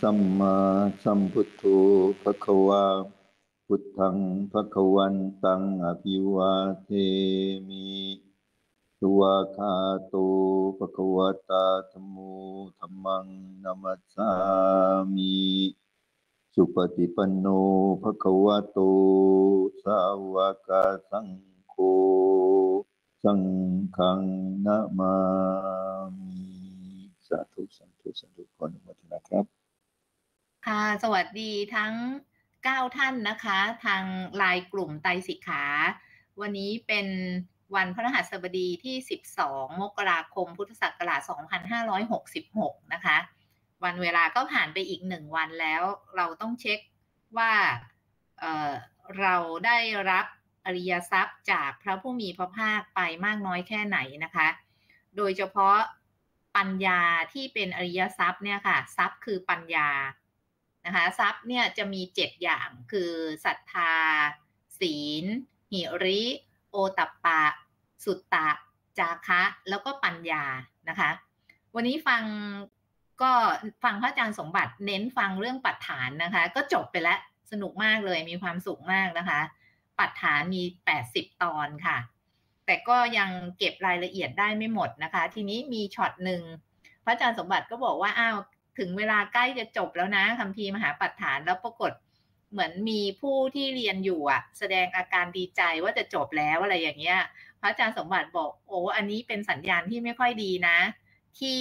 สัมมาสัมพุทโธภควาพุทธังภควันตังอภิวาเทมิสุวาคาโตภควตาธัมโมธัมมังนัมัสสามิสุปฏิปันโนภควโตสาวกสังโฆสังฆังนะมามิสาธุสาธุสาธุขออนุโมทนาครับค่ะสวัสดีทั้ง9ท่านนะคะทางไลน์กลุ่มไตรสิกขาวันนี้เป็นวันพฤหัสบดีที่12มกราคมพุทธศักราช2566นะคะวันเวลาก็ผ่านไปอีก1วันแล้วเราต้องเช็คว่าเราได้รับอริยทรัพย์จากพระผู้มีพระภาคไปมากน้อยแค่ไหนนะคะโดยเฉพาะปัญญาที่เป็นอริยทรัพย์เนี่ยค่ะทรัพย์คือปัญญานะคะทรัพย์เนี่ยจะมี7อย่างคือศรัทธาศีลหิริโอตัปปะสุตตะจาคะแล้วก็ปัญญานะคะวันนี้ฟังพระอาจารย์สมบัติเน้นฟังเรื่องปัฏฐานนะคะก็จบไปแล้วสนุกมากเลยมีความสุขมากนะคะปัฏฐานมี80ตอนค่ะแต่ก็ยังเก็บรายละเอียดได้ไม่หมดนะคะทีนี้มีช็อตหนึ่งพระอาจารย์สมบัติก็บอกว่าอ้าวถึงเวลาใกล้จะจบแล้วนะคัมภีร์มหาปัฏฐานแล้วปรากฏเหมือนมีผู้ที่เรียนอยู่แสดงอาการดีใจว่าจะจบแล้วอะไรอย่างเงี้ยพระอาจารย์สมบัติบอกโอ้อันนี้เป็นสัญญาณที่ไม่ค่อยดีนะที่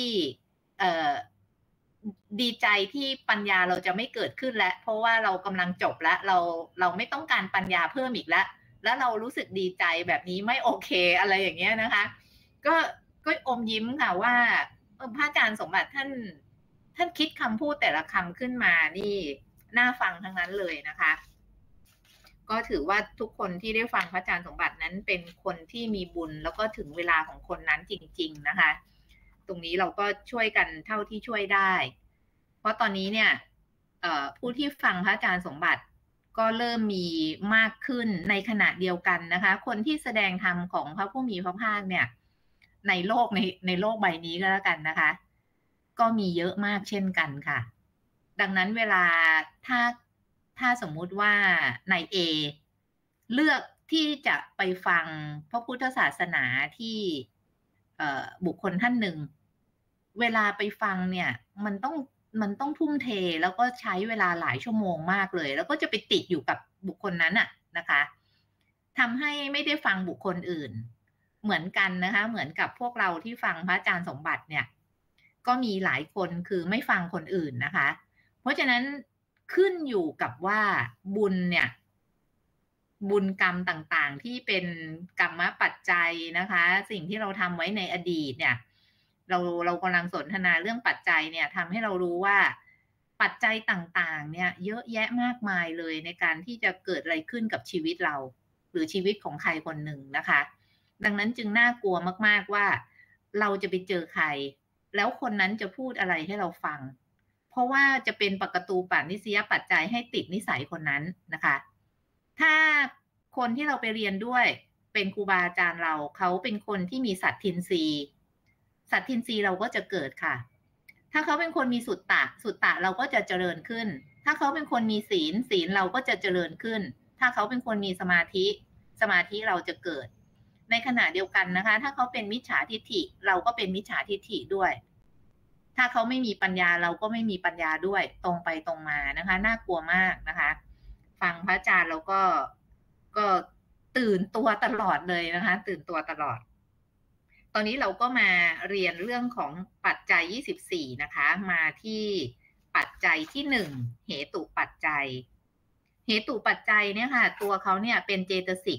ดีใจที่ปัญญาเราจะไม่เกิดขึ้นแล้วเพราะว่าเรากำลังจบแล้วเราไม่ต้องการปัญญาเพิ่มอีกแล้วเรารู้สึกดีใจแบบนี้ไม่โอเคอะไรอย่างเงี้ยนะคะก็อมยิ้มค่ะว่าพระอาจารย์สมบัติท่านคิดคำพูดแต่ละคำขึ้นมานี่น่าฟังทั้งนั้นเลยนะคะก็ถือว่าทุกคนที่ได้ฟังพระอาจารย์สมบัตินั้นเป็นคนที่มีบุญแล้วก็ถึงเวลาของคนนั้นจริงๆนะคะตรงนี้เราก็ช่วยกันเท่าที่ช่วยได้เพราะตอนนี้เนี่ยผู้ที่ฟังพระอาจารย์สมบัติก็เริ่มมีมากขึ้นในขณะเดียวกันนะคะคนที่แสดงธรรมของพระผู้มีพระภาคเนี่ยในโลกในโลกใบนี้ก็แล้วกันนะคะก็มีเยอะมากเช่นกันค่ะดังนั้นเวลาถ้าสมมุติว่านายเอเลือกที่จะไปฟังพระพุทธศาสนาที่บุคคลท่านหนึ่งเวลาไปฟังเนี่ยมันต้องทุ่มเทแล้วก็ใช้เวลาหลายชั่วโมงมากเลยแล้วก็จะไปติดอยู่กับบุคคลนั้นนะคะทำให้ไม่ได้ฟังบุคคลอื่นเหมือนกันนะคะเหมือนกับพวกเราที่ฟังพระอาจารย์สมบัติเนี่ยก็มีหลายคนคือไม่ฟังคนอื่นนะคะเพราะฉะนั้นขึ้นอยู่กับว่าบุญเนี่ยบุญกรรมต่างๆที่เป็นกรรมปัจจัยนะคะสิ่งที่เราทำไว้ในอดีตเนี่ยเรากำลังสนทนาเรื่องปัจจัยเนี่ยทำให้เรารู้ว่าปัจจัยต่างๆเนี่ยเยอะแยะมากมายเลยในการที่จะเกิดอะไรขึ้นกับชีวิตเราหรือชีวิตของใครคนหนึ่งนะคะดังนั้นจึงน่ากลัวมากๆว่าเราจะไปเจอใครแล้วคนนั้นจะพูดอะไรให้เราฟังเพราะว่าจะเป็นปกตูปนิสยปัจจัยให้ติดนิสัยคนนั้นนะคะถ้าคนที่เราไปเรียนด้วยเป็นครูบาอาจารย์เราเขาเป็นคนที่มีสัตทินรีสัตทินรีเราก็จะเกิดค่ะถ้าเขาเป็นคนมีสุตตะเราก็จะเจริญขึ้นถ้าเขาเป็นคนมีศีลเราก็จะเจริญขึ้นถ้าเขาเป็นคนมีสมาธิเราจะเกิดในขณะเดียวกันนะคะถ้าเขาเป็นมิจฉาทิฏฐิเราก็เป็นมิจฉาทิฏฐิด้วยถ้าเขาไม่มีปัญญาเราก็ไม่มีปัญญาด้วยตรงไปตรงมานะคะน่ากลัวมากนะคะฟังพระอาจารย์เราก็ตื่นตัวตลอดเลยนะคะตื่นตัวตลอดตอนนี้เราก็มาเรียนเรื่องของปัจจัย24นะคะมาที่ปัจจัยที่1เหตุปัจจัยเหตุปัจจัยเนี่ยค่ะตัวเขาเนี่ยเป็นเจตสิก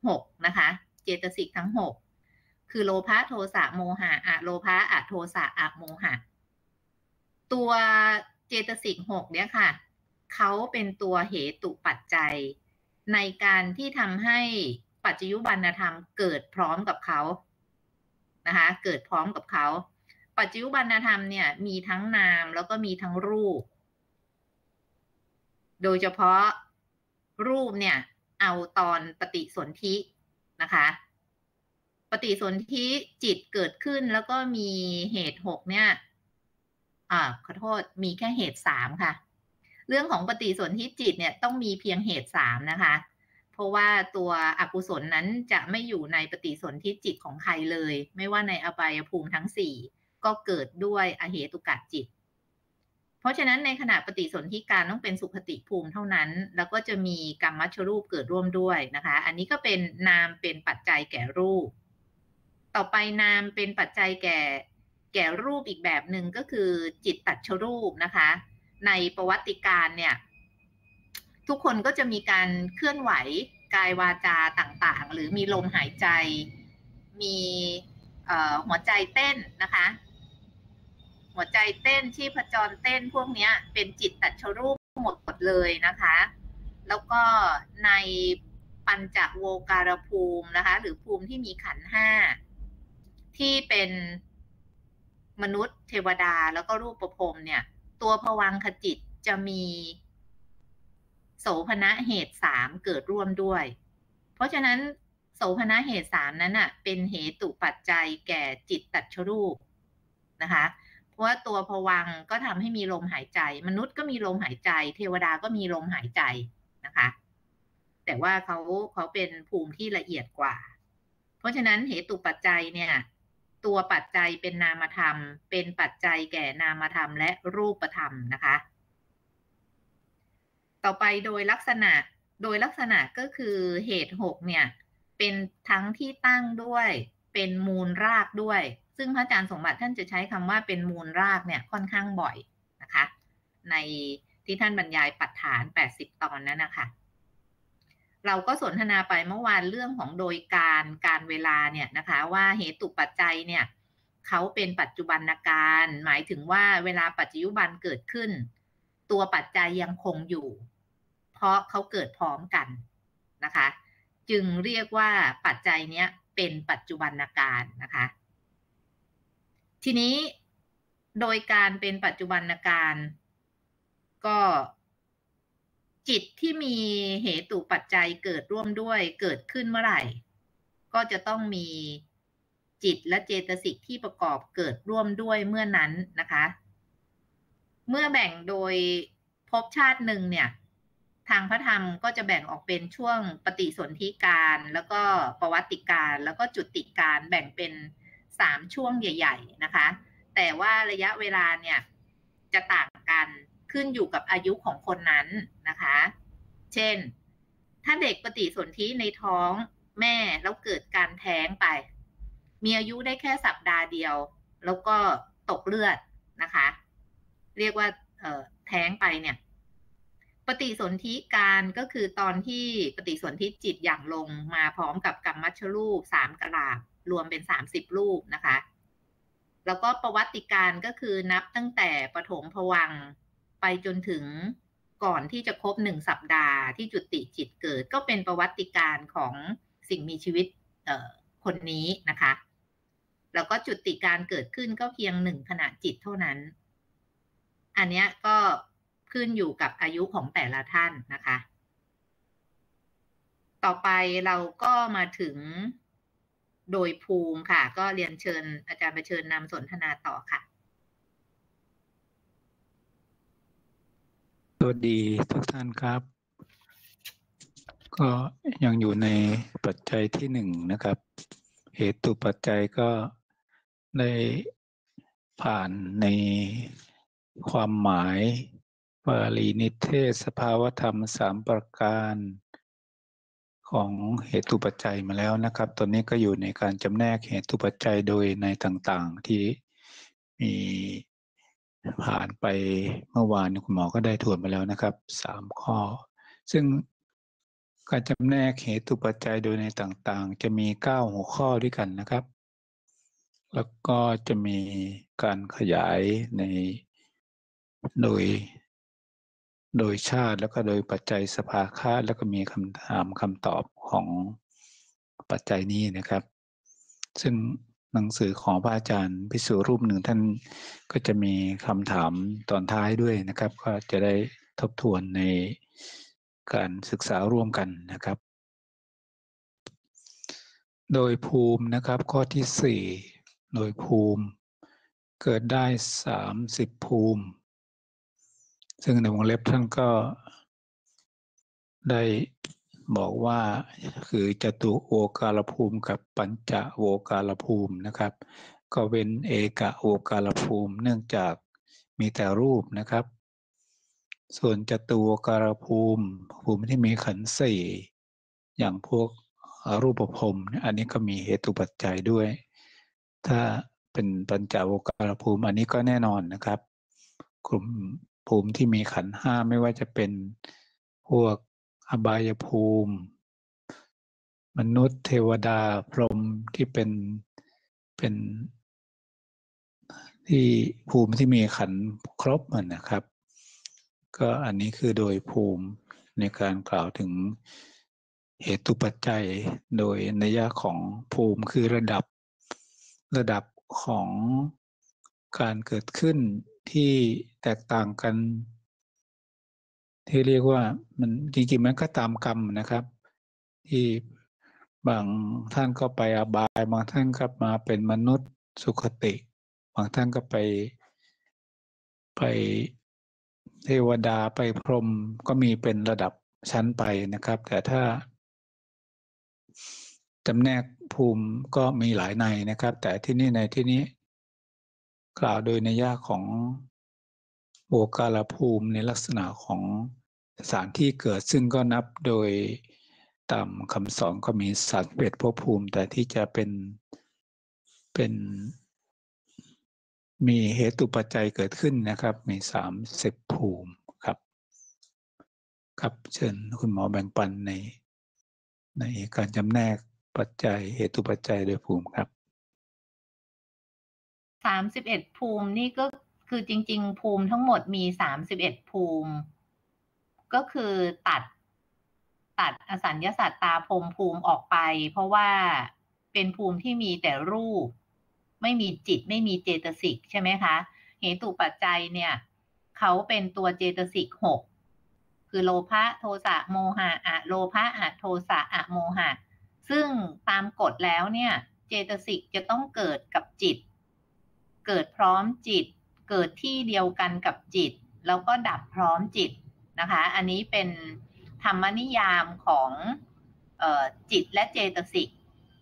6นะคะเจตสิกทั้ง6คือโลภะโทสะโมหะอโลภะอโทสะอโมหะตัวเจตสิก6เนี่ยค่ะเขาเป็นตัวเหตุปัจจัยในการที่ทำให้ปัจจยุบันธรรมเกิดพร้อมกับเขานะคะเกิดพร้อมกับเขาปัจจยุบันธรรมเนี่ยมีทั้งนามแล้วก็มีทั้งรูปโดยเฉพาะรูปเนี่ยเอาตอนปฏิสนธินะคะปฏิสนธิจิตเกิดขึ้นแล้วก็มีเหตุ6เนี่ยขอโทษมีแค่เหตุ3ค่ะเรื่องของปฏิสนธิจิตเนี่ยต้องมีเพียงเหตุ3นะคะเพราะว่าตัวอกุศลนั้นจะไม่อยู่ในปฏิสนธิจิตของใครเลยไม่ว่าในอบายภูมิทั้ง4ก็เกิดด้วยอเหตุกะจิตเพราะฉะนั้นในขณะปฏิสนธิการต้องเป็นสุขติภูมิเท่านั้นแล้วก็จะมีกรรมัชฌรูปเกิดร่วมด้วยนะคะอันนี้ก็เป็นนามเป็นปัจจัยแก่รูปต่อไปนามเป็นปัจจัยแก่รูปอีกแบบหนึ่งก็คือจิตตัชรูปนะคะในประวัติการเนี่ยทุกคนก็จะมีการเคลื่อนไหวกายวาจาต่างๆหรือมีลมหายใจมีหัวใจเต้นนะคะหัวใจเต้นชีพจรเต้นพวกนี้เป็นจิตตัชรูปหมดเลยนะคะแล้วก็ในปัญจโวการภูมินะคะหรือภูมิที่มีขันธ์5ที่เป็นมนุษย์เทวดาแล้วก็รูปประพรหมเนี่ยตัวภวังคจิตจะมีโสภณเหตุ3เกิดร่วมด้วยเพราะฉะนั้นโสภณเหตุ3นั้นน่ะเป็นเหตุปัจจัยแก่จิตตัชรูปนะคะเพราะว่าตัวภวังค์ก็ทำให้มีลมหายใจมนุษย์ก็มีลมหายใจเทวดาก็มีลมหายใจนะคะแต่ว่าเขาเป็นภูมิที่ละเอียดกว่าเพราะฉะนั้นเหตุปัจจัยเนี่ยตัวปัจจัยเป็นนามธรรมเป็นปัจจัยแก่นามธรรมและรูปธรรมนะคะต่อไปโดยลักษณะก็คือเหตุ6เนี่ยเป็นทั้งที่ตั้งด้วยเป็นมูลรากด้วยซึ่งพระอาจารย์สมบัติท่านจะใช้คำว่าเป็นมูลรากเนี่ยค่อนข้างบ่อยนะคะในที่ท่านบรรยายปัฏฐาน80ตอนนั้นนะคะเราก็สนทนาไปเมื่อวานเรื่องของโดยการเวลาเนี่ยนะคะว่าเหตุปัจจัยเนี่ยเขาเป็นปัจจุบันการหมายถึงว่าเวลาปัจจุบันเกิดขึ้นตัวปัจจัยยังคงอยู่เพราะเขาเกิดพร้อมกันนะคะจึงเรียกว่าปัจจัยเนี้ยเป็นปัจจุบันการนะคะทีนี้โดยการเป็นปัจจุบันการก็จิตที่มีเหตุปัจจัยเกิดร่วมด้วยเกิดขึ้นเมื่อไหร่ก็จะต้องมีจิตและเจตสิกที่ประกอบเกิดร่วมด้วยเมื่อนั้นนะคะเมื่อแบ่งโดยภพชาติหนึ่งเนี่ยทางพระธรรมก็จะแบ่งออกเป็นช่วงปฏิสนธิการแล้วก็ประวัติการแล้วก็จุติการแบ่งเป็น3ช่วงใหญ่ๆนะคะแต่ว่าระยะเวลาเนี่ยจะต่างกันขึ้นอยู่กับอายุของคนนั้นนะคะเช่นถ้าเด็กปฏิสนธิในท้องแม่แล้วเกิดการแท้งไปมีอายุได้แค่สัปดาห์เดียวแล้วก็ตกเลือดนะคะเรียกว่าแท้งไปเนี่ยปฏิสนธิการก็คือตอนที่ปฏิสนธิจิตอย่างลงมาพร้อมกับกรรมัชฌรูป3กะลาบรวมเป็น30รูปนะคะแล้วก็ประวัติการก็คือนับตั้งแต่ปฐมภวังค์ไปจนถึงก่อนที่จะครบ1สัปดาห์ที่จุติจิตเกิดก็เป็นประวัติการของสิ่งมีชีวิตคนนี้นะคะแล้วก็จุติการเกิดขึ้นก็เพียง1ขณะจิตเท่านั้นอันนี้ก็ขึ้นอยู่กับอายุของแต่ละท่านนะคะต่อไปเราก็มาถึงโดยภูมิค่ะก็เรียนเชิญอาจารย์ประเชิญนำสนทนาต่อค่ะสวัสดีทุกท่านครับก็ยังอยู่ในปัจจัยที่1นะครับเหตุปัจจัยก็ได้ผ่านในความหมายปาลีนิเทศสภาวธรรม3ประการของเหตุปัจจัยมาแล้วนะครับตอนนี้ก็อยู่ในการจำแนกเหตุปัจจัยโดยในต่างๆที่มีผ่านไปเมื่อวานคุณหมอก็ได้ทวนไปแล้วนะครับ3ข้อซึ่งการจำแนกเหตุปัจจัยโดยในต่างๆจะมี9หัวข้อด้วยกันนะครับแล้วก็จะมีการขยายในโดยชาติแล้วก็โดยปัจจัยสภาคาแล้วก็มีคำถามคำตอบของปัจจัยนี้นะครับซึ่งหนังสือของพระอาจารย์ภิกษุรูปหนึ่งท่านก็จะมีคำถามตอนท้ายด้วยนะครับก็จะได้ทบทวนในการศึกษาร่วมกันนะครับโดยภูมินะครับข้อที่4โดยภูมิเกิดได้30 ภูมิซึ่งในวงเล็บท่านก็ได้บอกว่าคือจตุโวการภูมิกับปัญจโวการภูมินะครับก็เว้นเอกโวการภูมิเนื่องจากมีแต่รูปนะครับส่วนจตุโวการภูมิที่มีขันธ์สี่อย่างพวกรูปภพอันนี้ก็มีเหตุปัจจัยด้วยถ้าเป็นปัญจโวการภูมิอันนี้ก็แน่นอนนะครับกลุ่มภูมิที่มีขันธ์ห้าไม่ว่าจะเป็นพวกอบายภูมิมนุษย์เทวดาพรหมที่เป็นที่ภูมิที่มีขันธ์ครบมันนะครับก็อันนี้คือโดยภูมิในการกล่าวถึงเหตุปัจจัยโดยนัยของภูมิคือระดับของการเกิดขึ้นที่แตกต่างกันที่เรียกว่ามันจริงๆมันก็ตามกรรมนะครับที่บางท่านก็ไปอบายบางท่านก็มาเป็นมนุษย์สุคติบางท่านก็ไปเทวดาไปพรหมก็มีเป็นระดับชั้นไปนะครับแต่ถ้าจำแนกภูมิก็มีหลายในนะครับแต่ที่นี่ในที่นี้กล่าวโดยนัยของโวการภูมิในลักษณะของสถานที่เกิดซึ่งก็นับโดยตามคำสอนก็มี31ภพภูมิแต่ที่จะเป็นมีเหตุปัจจัยเกิดขึ้นนะครับมี30ภูมิครับครับเชิญคุณหมอแบ่งปันในการจำแนกปัจจัยเหตุปัจจัยโดยภูมิครับ 31ภูมินี่ก็คือจริงๆภูมิทั้งหมดมี31ภูมิก็คือตัดอสัญญสัตตาพรหมภูมิออกไปเพราะว่าเป็นภูมิที่มีแต่รูปไม่มีจิตไม่มีเจตสิกใช่ไหมคะเหตุปัจจัยเนี่ยเขาเป็นตัวเจตสิก6คือโลภะโทสะโมหะอะโลภะอะโทสะอะโมหะซึ่งตามกฎแล้วเนี่ยเจตสิกจะต้องเกิดกับจิตเกิดพร้อมจิตเกิดที่เดียวกันกับจิตแล้วก็ดับพร้อมจิตนะคะอันนี้เป็นธรรมนิยามของจิตและเจตสิก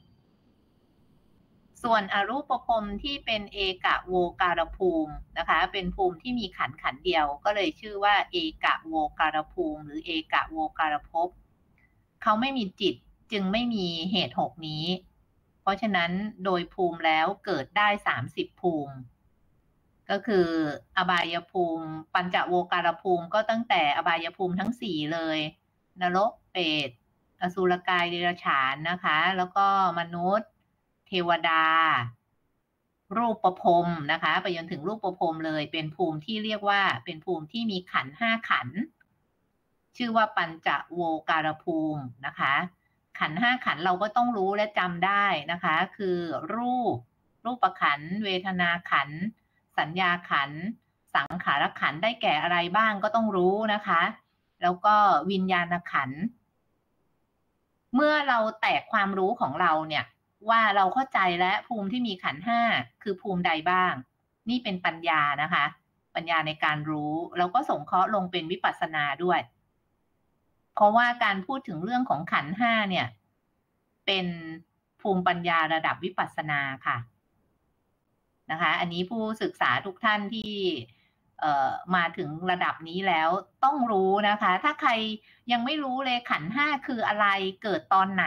ส่วนอรูปภพที่เป็นเอกโวการภูมินะคะเป็นภูมิที่มีขันธ์เดียวก็เลยชื่อว่าเอกโวการภูมิหรือเอกโวการภพเขาไม่มีจิตจึงไม่มีเหตุ6นี้เพราะฉะนั้นโดยภูมิแล้วเกิดได้30ภูมิก็คืออบายภูมิปัญจโวการภูมิก็ตั้งแต่อบายภูมิทั้ง4เลยนรกเปรตอสุรกายเดรัจฉานนะคะแล้วก็มนุษย์เทวดารูปภพนะคะไปจนถึงรูปภพเลยเป็นภูมิที่เรียกว่าเป็นภูมิที่มีขันธ์5ขันธ์ชื่อว่าปัญจโวการภูมินะคะขันธ์5ขันธ์เราก็ต้องรู้และจำได้นะคะคือรูปขันธ์เวทนาขันธ์สัญญาขันธ์สังขารขันธ์ได้แก่อะไรบ้างก็ต้องรู้นะคะแล้วก็วิญญาณขันธ์เมื่อเราแตกความรู้ของเราเนี่ยว่าเราเข้าใจและภูมิที่มีขันธ์5คือภูมิใดบ้างนี่เป็นปัญญานะคะปัญญาในการรู้แล้วก็สงเคราะห์ลงเป็นวิปัสสนาด้วยเพราะว่าการพูดถึงเรื่องของขันธ์5เนี่ยเป็นภูมิปัญญาระดับวิปัสสนาค่ะนะคะอันนี้ผู้ศึกษาทุกท่านที่มาถึงระดับนี้แล้วต้องรู้นะคะถ้าใครยังไม่รู้เลยขันธ์5คืออะไรเกิดตอนไหน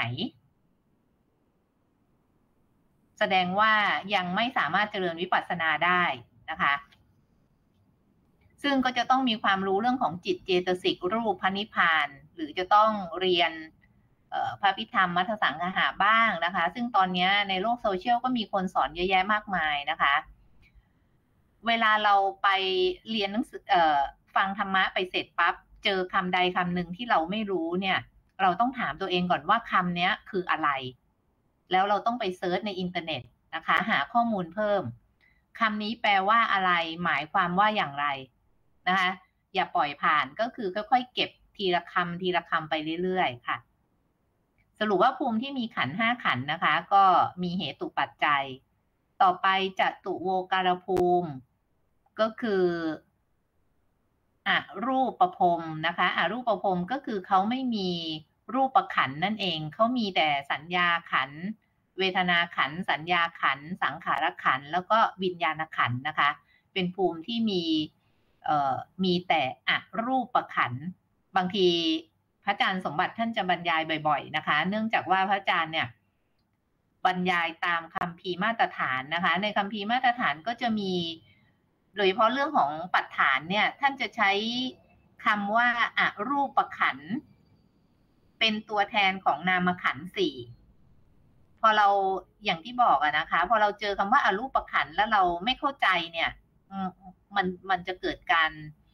แสดงว่ายังไม่สามารถเจริญวิปัสสนาได้นะคะซึ่งก็จะต้องมีความรู้เรื่องของจิตเจตสิกรูปพระนิพพานหรือจะต้องเรียนพระพิธรรมมัทสังคหะบ้างนะคะซึ่งตอนนี้ในโลกโซเชียลก็มีคนสอนเยอะแยะมากมายนะคะเวลาเราไปเรียนหนังสือฟังธรรมะไปเสร็จปั๊บเจอคำใดคำหนึ่งที่เราไม่รู้เนี่ยเราต้องถามตัวเองก่อนว่าคำนี้คืออะไรแล้วเราต้องไปเซิร์ชในอินเทอร์เน็ตนะคะหาข้อมูลเพิ่มคำนี้แปลว่าอะไรหมายความว่าอย่างไรนะคะอย่าปล่อยผ่านก็คือค่อยๆเก็บทีละคำไปเรื่อยๆค่ะสรุปว่าภูมิที่มีขันธ์5ขันธ์นะคะก็มีเหตุปัจจัยต่อไปจตุโวการภูมิก็คืออรูปภพนะคะอรูปภพก็คือเขาไม่มีรูปขันธ์นั่นเองเขามีแต่สัญญาขันธ์เวทนาขันธ์สัญญาขันธ์สังขารขันธ์แล้วก็วิญญาณขันธ์นะคะเป็นภูมิที่มีแต่อรูปขันธ์บางทีพระอาจารย์สมบัติท่านจะบรรยายบ่อยๆนะคะเนื่องจากว่าพระอาจารย์เนี่ยบรรยายตามคัมภีร์มาตรฐานนะคะในคัมภีร์มาตรฐานก็จะมีโดยเฉพาะเรื่องของปัฏฐานเนี่ยท่านจะใช้คำว่าอรูปขันธ์เป็นตัวแทนของนามขันธ์สี่พอเราอย่างที่บอกอะนะคะพอเราเจอคำว่าอรูปขันธ์แล้วเราไม่เข้าใจเนี่ยมันจะเกิดการ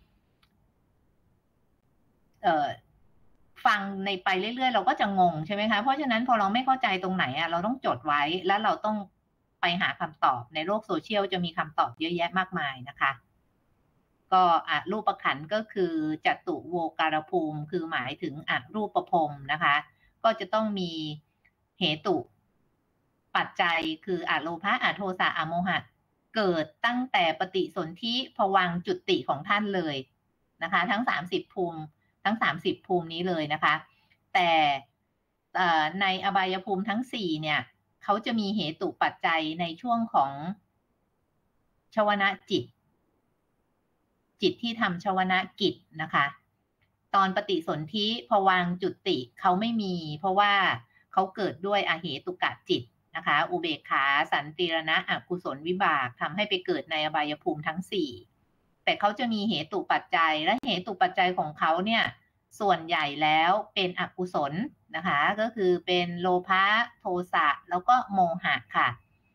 ฟังในไปเรื่อยๆเราก็จะงงใช่ไหมคะเพราะฉะนั้นพอเราไม่เข้าใจตรงไหนอะเราต้องจดไว้แล้วเราต้องไปหาคำตอบในโลกโซเชียลจะมีคำตอบเยอะแยะมากมายนะคะก็อรูปขันธ์ก็คือจตุโวการภูมิคือหมายถึงอรูปภพนะคะก็จะต้องมีเหตุปัจจัยคืออโลภะอโทสะอโมหะเกิดตั้งแต่ปฏิสนธิภวังค์จุติของท่านเลยนะคะทั้ง30ภูมิทั้ง30ภูมินี้เลยนะคะแต่ในอบายภูมิทั้ง4เนี่ยเขาจะมีเหตุปัจจัยในช่วงของชวนะจิตที่ทำชวนะกิจนะคะตอนปฏิสนธิภวังค์จุติเขาไม่มีเพราะว่าเขาเกิดด้วยอเหตุกะจิตนะคะอุเบกขาสันติรณะอกุศลวิบากทำให้ไปเกิดในอบายภูมิทั้ง4แต่เขาจะมีเหตุปัจจัยและเหตุปัจจัยของเขาเนี่ยส่วนใหญ่แล้วเป็นอกุศลนะคะก็คือเป็นโลภะโทสะแล้วก็โมหะค่ะ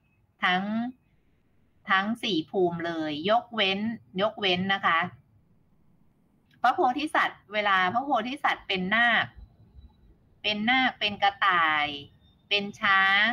ทั้ง4ภูมิเลยยกเว้นนะคะพระโพธิสัตว์เวลาพระโพธิสัตว์เป็นนาคเป็นกระต่ายเป็นช้าง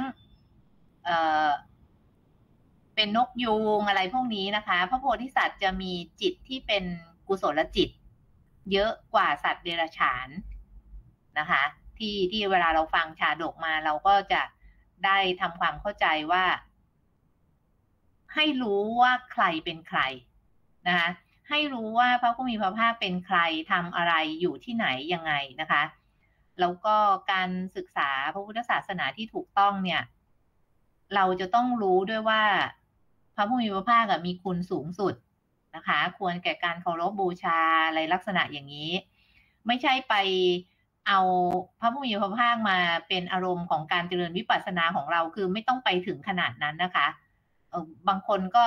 เป็นนกยูงอะไรพวกนี้นะคะพระโพธิสัตว์จะมีจิตที่เป็นกุศลจิตเยอะกว่าสัตว์เดรัจฉานนะคะที่เวลาเราฟังชาดกมาเราก็จะได้ทำความเข้าใจว่าให้รู้ว่าใครเป็นใครนะคะให้รู้ว่าพระผู้มีพระภาคเป็นใครทำอะไรอยู่ที่ไหนยังไงนะคะแล้วก็การศึกษาพระพุทธศาสนาที่ถูกต้องเนี่ยเราจะต้องรู้ด้วยว่าพระผู้มีพระภาคมีคุณสูงสุดนะคะควรแก่การเคารพบูชาอะไรลักษณะอย่างนี้ไม่ใช่ไปเอาพระผู้มีพระภาคมาเป็นอารมณ์ของการเจริญวิปัสสนาของเราคือไม่ต้องไปถึงขนาดนั้นนะคะบางคนก็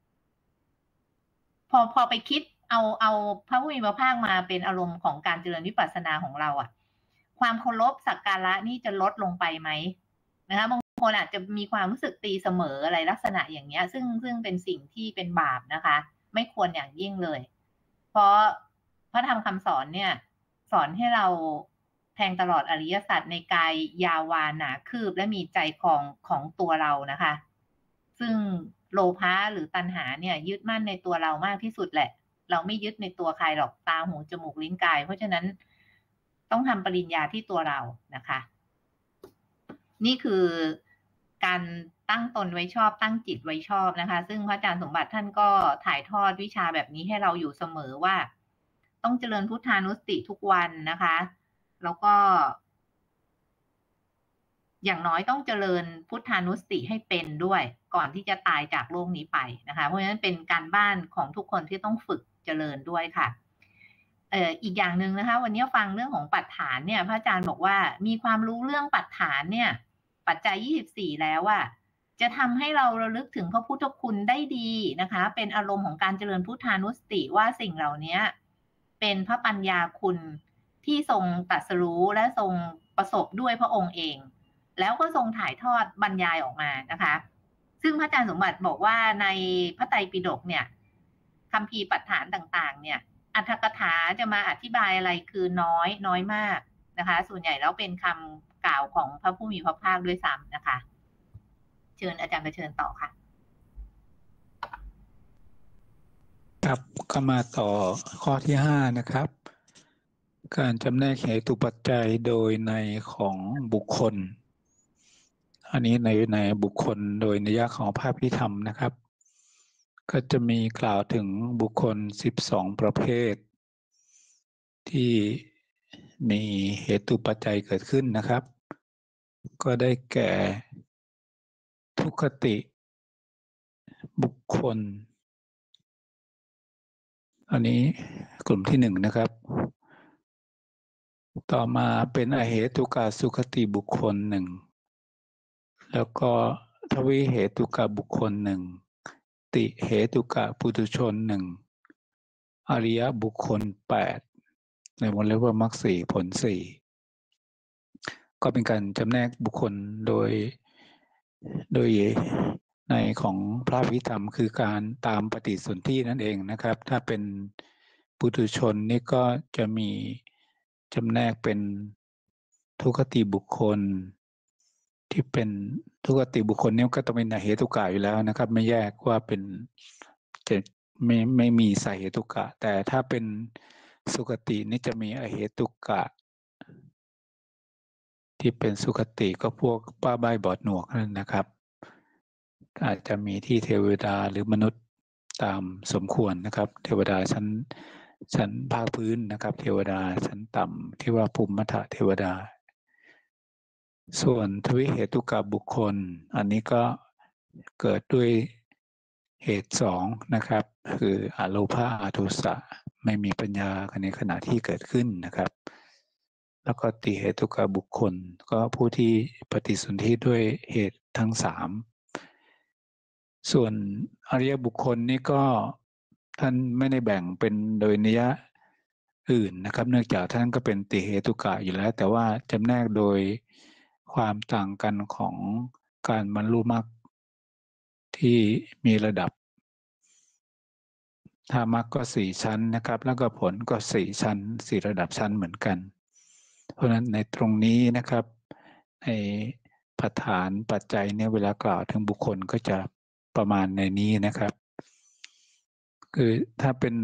พอไปคิดเอาพระผู้มีพระภาคมาเป็นอารมณ์ของการเจริญวิปัสสนาของเราอะความเคารพสักการะนี่จะลดลงไปไหมนะคะบางคนอาจจะมีความรู้สึกตีเสมออะไรลักษณะอย่างเงี้ยซึ่งเป็นสิ่งที่เป็นบาปนะคะไม่ควรอย่างยิ่งเลยเพราะพระธรรมคำสอนเนี่ยสอนให้เราแทงตลอดอริยสัจในกายยาวาหนาคืบและมีใจของตัวเรานะคะซึ่งโลภะหรือตัณหาเนี่ยยึดมั่นในตัวเรามากที่สุดแหละเราไม่ยึดในตัวใครหรอกตาหูจมูกลิ้นกายเพราะฉะนั้นต้องทำปริญญาที่ตัวเรานะคะนี่คือการตั้งตนไว้ชอบตั้งจิตไว้ชอบนะคะซึ่งพระอาจารย์สมบัติท่านก็ถ่ายทอดวิชาแบบนี้ให้เราอยู่เสมอว่าต้องเจริญพุทธานุสติทุกวันนะคะแล้วก็อย่างน้อยต้องเจริญพุทธานุสติให้เป็นด้วยก่อนที่จะตายจากโลกนี้ไปนะคะเพราะฉะนั้นเป็นการบ้านของทุกคนที่ต้องฝึกเจริญด้วยค่ะอีกอย่างหนึ่งนะคะวันนี้ฟังเรื่องของปัฏฐานเนี่ยพระอาจารย์บอกว่ามีความรู้เรื่องปัฏฐานเนี่ยปัจจัย24แล้วอะจะทำให้เราระลึกถึงพระพุทธคุณได้ดีนะคะเป็นอารมณ์ของการเจริญพุทธานุสติว่าสิ่งเหล่านี้เป็นพระปัญญาคุณที่ทรงตรัสรู้และทรงประสบด้วยพระองค์เองแล้วก็ทรงถ่ายทอดบรรยายออกมานะคะซึ่งพระอาจารย์สมบัติบอกว่าในพระไตรปิฎกเนี่ยคัมภีร์ปัฏฐานต่างๆเนี่ยอรรถกถาจะมาอธิบายอะไรคือน้อยมากนะคะส่วนใหญ่แล้วเป็นคำกล่าวของพระผู้มีพระภาคด้วยซ้ำนะคะเชิญอาจารย์ประเชิญต่อค่ะครับก็มาต่อข้อที่5นะครับการจำแนกเหตุปัจจัยโดยในของบุคคลอันนี้ในบุคคลโดยนัยยะของพระพิธรรมนะครับ ก็จะมีกล่าวถึงบุคคล12ประเภทที่มีเหตุปัจจัยเกิดขึ้นนะครับ ก็ได้แก่ทุกขติบุคคลอันนี้กลุ่มที่1นะครับต่อมาเป็นอเหตุกะสุขติบุคคล1แล้วก็ทวิเหตุกะบุคคล1ติเหตุกะปุถุชน1อริยบุคคล8ในวงเล็บว่ามรรค4ผล4ก็เป็นการจำแนกบุคคลโดยในของพระวิธรรมคือการตามปฏิสนธินั่นเองนะครับถ้าเป็นปุถุชนนี่ก็จะมีจำแนกเป็นทุกขติบุคคลที่เป็นทุกขติบุคคลนี่ก็ต้องเป็นอเหตุกะอยู่แล้วนะครับไม่แยกว่าเป็นจะไม่มีสาเหตุกะแต่ถ้าเป็นสุขตินี่จะมีอเหตุกะที่เป็นสุขติก็พวกป้าใบบอดหนวกนั่นนะครับอาจจะมีที่เทวดาหรือมนุษย์ตามสมควรนะครับเทวดาชั้นภาคพื้นนะครับเทวดาชั้นต่ำที่ว่าภูมิมัทธเทวดาส่วนทวิเหตุกะบุคคลอันนี้ก็เกิดด้วยเหตุ2นะครับคืออโลภะอโทสะไม่มีปัญญาในขณะที่เกิดขึ้นนะครับแล้วก็ติเหตุกะบุคคลก็ผู้ที่ปฏิสนธิด้วยเหตุทั้ง3ส่วนอริยบุคคลนี่ก็ท่านไม่ได้แบ่งเป็นโดยนัยยะอื่นนะครับเนื่องจากท่านก็เป็นติเหตุกะอยู่แล้วแต่ว่าจำแนกโดยความต่างกันของการบรรลุมรรคที่มีระดับถ้ามรรคก็4ชั้นนะครับแล้วก็ผลก็4ชั้น4ระดับชั้นเหมือนกันเพราะฉะนั้นในตรงนี้นะครับในประธานปัจจัยเนี่ยเวลากล่าวถึงบุคคลก็จะประมาณในนี้นะครับคือถ้าเป็น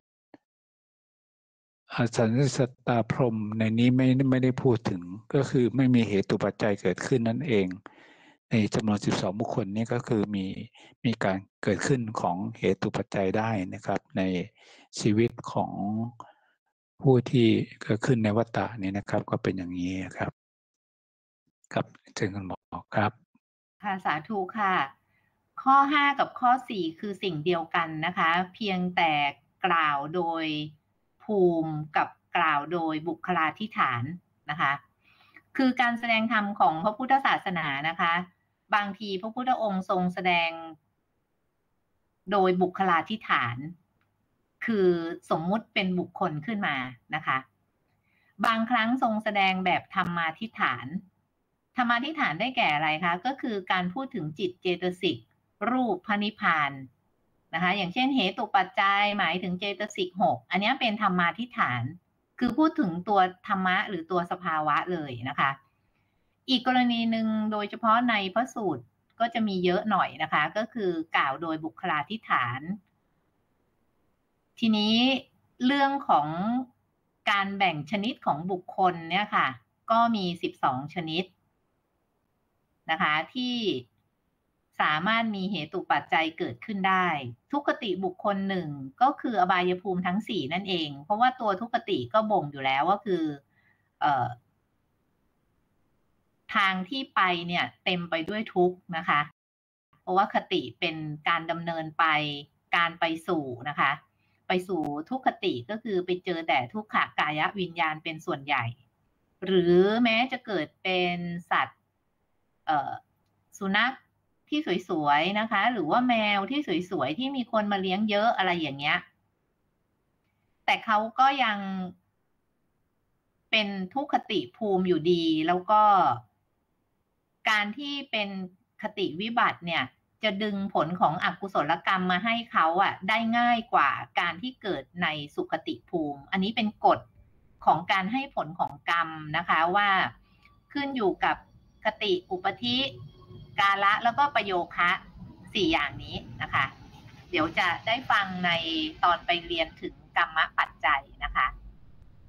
อสัญญสัตตาพรหมในนี้ไม่ได้พูดถึงก็คือไม่มีเหตุปัจจัยเกิดขึ้นนั่นเองในจำนวน12บุคคลนี้ก็คือมีการเกิดขึ้นของเหตุปัจจัยได้นะครับในชีวิตของผู้ที่เกิดขึ้นในวัฏฏะนี้นะครับก็เป็นอย่างนี้ครับครับเชิญคุณหมอครับค่ะสาธุค่ะข้อ5กับข้อ4คือสิ่งเดียวกันนะคะเพียงแต่กล่าวโดยภูมิกับกล่าวโดยบุคลาธิฐานนะคะคือการแสดงธรรมของพระพุทธศาสนานะคะบางทีพระพุทธองค์ทรงแสดงโดยบุคลาธิฐานคือสมมุติเป็นบุคคลขึ้นมานะคะบางครั้งทรงแสดงแบบธรรมาธิฐานธรรมาธิฐานได้แก่อะไรคะก็คือการพูดถึงจิตเจตสิกรูปพระนิพพานนะคะอย่างเช่นเหตุปัจจัยหมายถึงเจตสิก6อันนี้เป็นธรรมาธิฐานคือพูดถึงตัวธรรมะหรือตัวสภาวะเลยนะคะอีกกรณีหนึ่งโดยเฉพาะในพระสูตรก็จะมีเยอะหน่อยนะคะก็คือกล่าวโดยบุคลาธิฐานทีนี้เรื่องของการแบ่งชนิดของบุคคลเนี่ยค่ะก็มี12ชนิดนะคะที่สามารถมีเหตุปัจจัยเกิดขึ้นได้ทุกขติบุคคล1ก็คืออบายภูมิทั้ง4นั่นเองเพราะว่าตัวทุกขติก็บ่งอยู่แล้วว่าคือทางที่ไปเนี่ยเต็มไปด้วยทุกข์นะคะเพราะว่าคติเป็นการดำเนินไปการไปสู่นะคะไปสู่ทุกขติก็คือไปเจอแต่ทุกขกายวิญญาณเป็นส่วนใหญ่หรือแม้จะเกิดเป็นสัตว์สุนัขที่สวยๆนะคะหรือว่าแมวที่สวยๆที่มีคนมาเลี้ยงเยอะอะไรอย่างเงี้ยแต่เขาก็ยังเป็นทุกขติภูมิอยู่ดีแล้วก็การที่เป็นคติวิบัติเนี่ยจะดึงผลของอกุศลกรรมมาให้เขาได้ง่ายกว่าการที่เกิดในสุขติภูมิอันนี้เป็นกฎของการให้ผลของกรรมนะคะว่าขึ้นอยู่กับคติอุปธิกาละแล้วก็ประโยคะ4อย่างนี้นะคะเดี๋ยวจะได้ฟังในตอนไปเรียนถึงกรรมปัจจัยนะคะก็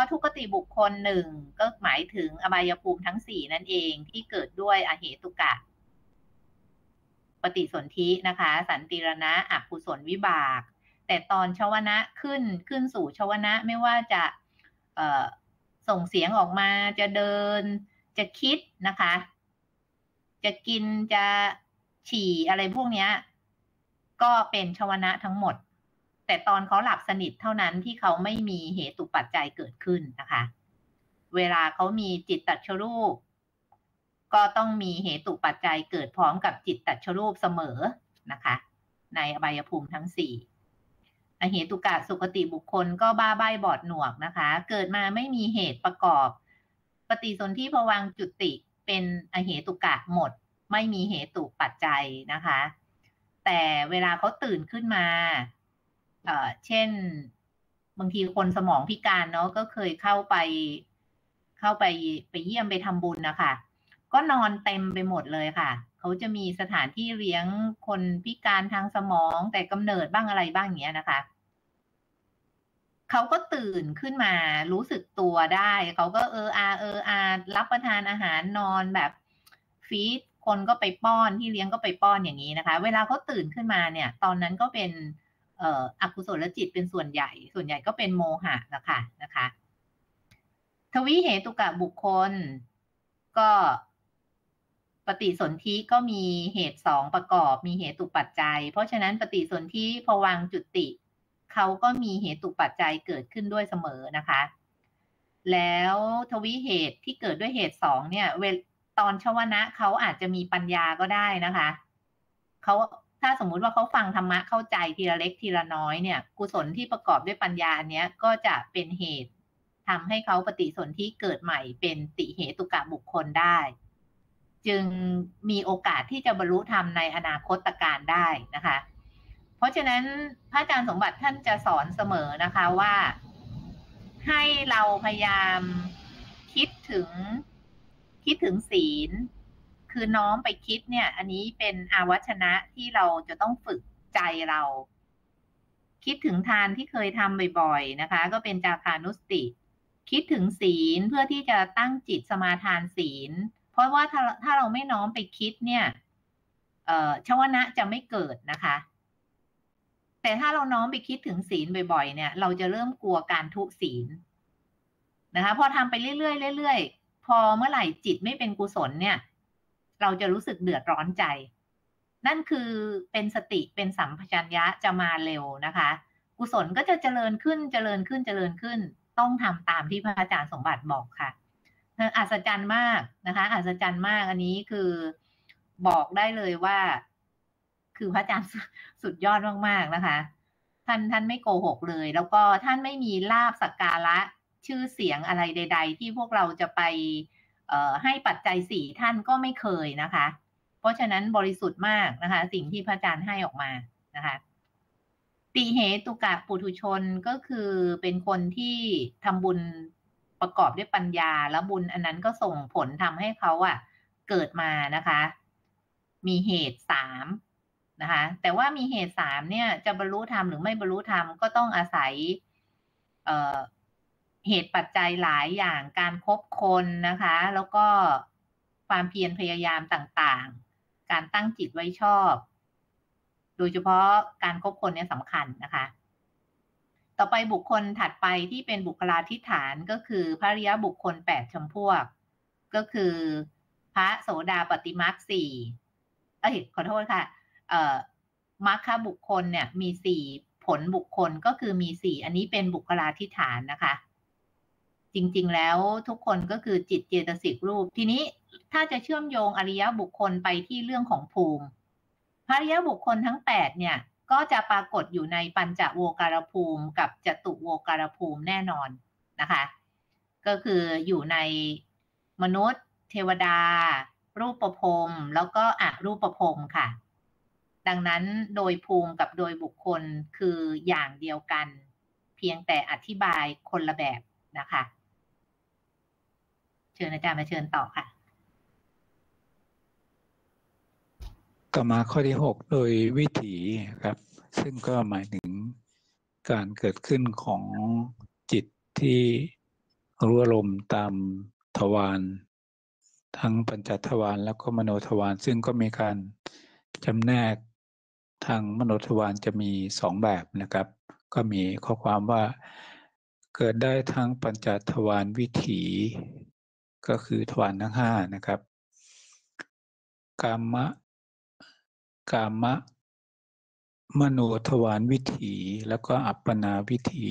ทุกขติบุคคลหนึ่งก็หมายถึงอบายภูมิทั้งสี่นั่นเองที่เกิดด้วยอเหตุกะปฏิสนธินะคะสันติรณะอกุศลวิบากแต่ตอนชวนะขึ้นสู่ชวนะไม่ว่าจะส่งเสียงออกมาจะเดินจะคิดนะคะจะกินจะฉี่อะไรพวกนี้ก็เป็นชวนะทั้งหมดแต่ตอนเขาหลับสนิทเท่านั้นที่เขาไม่มีเหตุปัจจัยเกิดขึ้นนะคะเวลาเขามีจิตตัชรูปก็ต้องมีเหตุปัจจัยเกิดพร้อมกับจิตตัชรูปเสมอนะคะในอบายภูมิทั้งสี่อเหตุกะสุคติบุคคลก็บ้าใบ้บอดหนวกนะคะเกิดมาไม่มีเหตุประกอบปฏิสนธิภวังค์จุติเป็นอเหตุกะหมดไม่มีเหตุปัจจัยนะคะแต่เวลาเขาตื่นขึ้นมาเช่นบางทีคนสมองพิการเนาะก็เคยเข้าไปเยี่ยมไปทำบุญนะคะก็นอนเต็มไปหมดเลยค่ะเขาจะมีสถานที่เลี้ยงคนพิการทางสมองแต่กำเนิดบ้างอะไรบ้างอย่างเงี้ยนะคะเขาก็ตื่นขึ้นมารู้สึกตัวได้เขาก็รับประทานอาหารนอนแบบฟีดคนก็ไปป้อนที่เลี้ยงก็ไปป้อนอย่างนี้นะคะเวลาเขาตื่นขึ้นมาเนี่ยตอนนั้นก็เป็นอกุศลจิตเป็นส่วนใหญ่ก็เป็นโมหะนะคะทวิเหตุกะบุคคลก็ปฏิสนธิก็มีเหตุสองประกอบมีเหตุปัจจัยเพราะฉะนั้นปฏิสนธิภวังค์จุติเขาก็มีเหตุปัจจัยเกิดขึ้นด้วยเสมอนะคะแล้วทวิเหตุที่เกิดด้วยเหตุสองเนี่ยตอนชวนะเขาอาจจะมีปัญญาก็ได้นะคะเขาถ้าสมมุติว่าเขาฟังธรรมะเข้าใจทีละเล็กทีละน้อยเนี่ยกุศลที่ประกอบด้วยปัญญาอันเนี้ยก็จะเป็นเหตุทำให้เขาปฏิสนธิเกิดใหม่เป็นติเหตุกะบุคคลได้จึงมีโอกาสที่จะบรรลุธรรมในอนาคตการได้นะคะเพราะฉะนั้นพระอาจารย์สมบัติท่านจะสอนเสมอนะคะว่าให้เราพยายามคิดถึงศีลคือน้อมไปคิดเนี่ยอันนี้เป็นอาวัชนะที่เราจะต้องฝึกใจเราคิดถึงทานที่เคยทำบ่อยๆนะคะก็เป็นจาคานุสติคิดถึงศีลเพื่อที่จะตั้งจิตสมาทานศีลเพราะว่าถ้าเราไม่น้อมไปคิดเนี่ยชวนะจะไม่เกิดนะคะแต่ถ้าเราน้อมไปคิดถึงศีลบ่อยๆเนี่ยเราจะเริ่มกลัวการทุศีลนะคะพอทำไปเรื่อยๆพอเมื่อไหร่จิตไม่เป็นกุศลเนี่ยเราจะรู้สึกเดือดร้อนใจนั่นคือเป็นสติเป็นสัมปชัญญะจะมาเร็วนะคะกุศลก็จะเจริญขึ้นต้องทำตามที่พระอาจารย์สมบัติบอกค่ะอัศจรรย์มากนะคะอัศจรรย์มากอันนี้คือบอกได้เลยว่าคือพระอาจารย์สุดยอดมากๆนะคะท่านไม่โกหกเลยแล้วก็ท่านไม่มีลาภสักการะชื่อเสียงอะไรใดๆที่พวกเราจะไปให้ปัจจัยสี่ท่านก็ไม่เคยนะคะเพราะฉะนั้นบริสุทธิ์มากนะคะสิ่งที่พระอาจารย์ให้ออกมานะคะติเหตุกะปุถุชนก็คือเป็นคนที่ทำบุญประกอบด้วยปัญญาแล้วบุญอันนั้นก็ส่งผลทำให้เขาเกิดมานะคะมีเหตุสามนะคะแต่ว่ามีเหตุสามเนี่ยจะบรรลุธรรมหรือไม่บรรลุธรรมก็ต้องอาศัยเหตุปัจจัยหลายอย่างการคบคนนะคะแล้วก็ความเพียรพยายามต่างๆการตั้งจิตไว้ชอบโดยเฉพาะการคบคนเนี่ยสำคัญนะคะต่อไปบุคคลถัดไปที่เป็นบุคลาธิฐานก็คือพระอริยบุคคล8จำพวกก็คือพระโสดาปัตติมรรค4ขอโทษค่ะมรรคบุคคลเนี่ยมี4ผลบุคคลก็คือมี4อันนี้เป็นบุคลาธิฐานนะคะจริงๆแล้วทุกคนก็คือจิตเจตสิกรูปทีนี้ถ้าจะเชื่อมโยงอริยบุคคลไปที่เรื่องของภูมิพระอริยบุคคลทั้ง8เนี่ยก็จะปรากฏอยู่ในปัญจโวการภูมิกับจตุโวการภูมิแน่นอนนะคะก็คืออยู่ในมนุษย์เทวดารูปภพแล้วก็อรูปภพค่ะดังนั้นโดยภูมิกับโดยบุคคลคืออย่างเดียวกันเพียงแต่อธิบายคนละแบบนะคะเชิญอาจารย์มาเชิญต่อค่ะต่อมาข้อที่6โดยวิถีครับซึ่งก็หมายถึงการเกิดขึ้นของจิตที่รู้อารมณ์ตามทวารทั้งปัญจทวารแล้วก็มโนทวารซึ่งก็มีการจำแนกทางมโนทวารจะมี2แบบนะครับก็มีข้อความว่าเกิดได้ทั้งปัญจทวารวิถีก็คือทวารทั้ง5นะครับกามะมโนทวารวิถีแล้วก็อัปปนาวิถี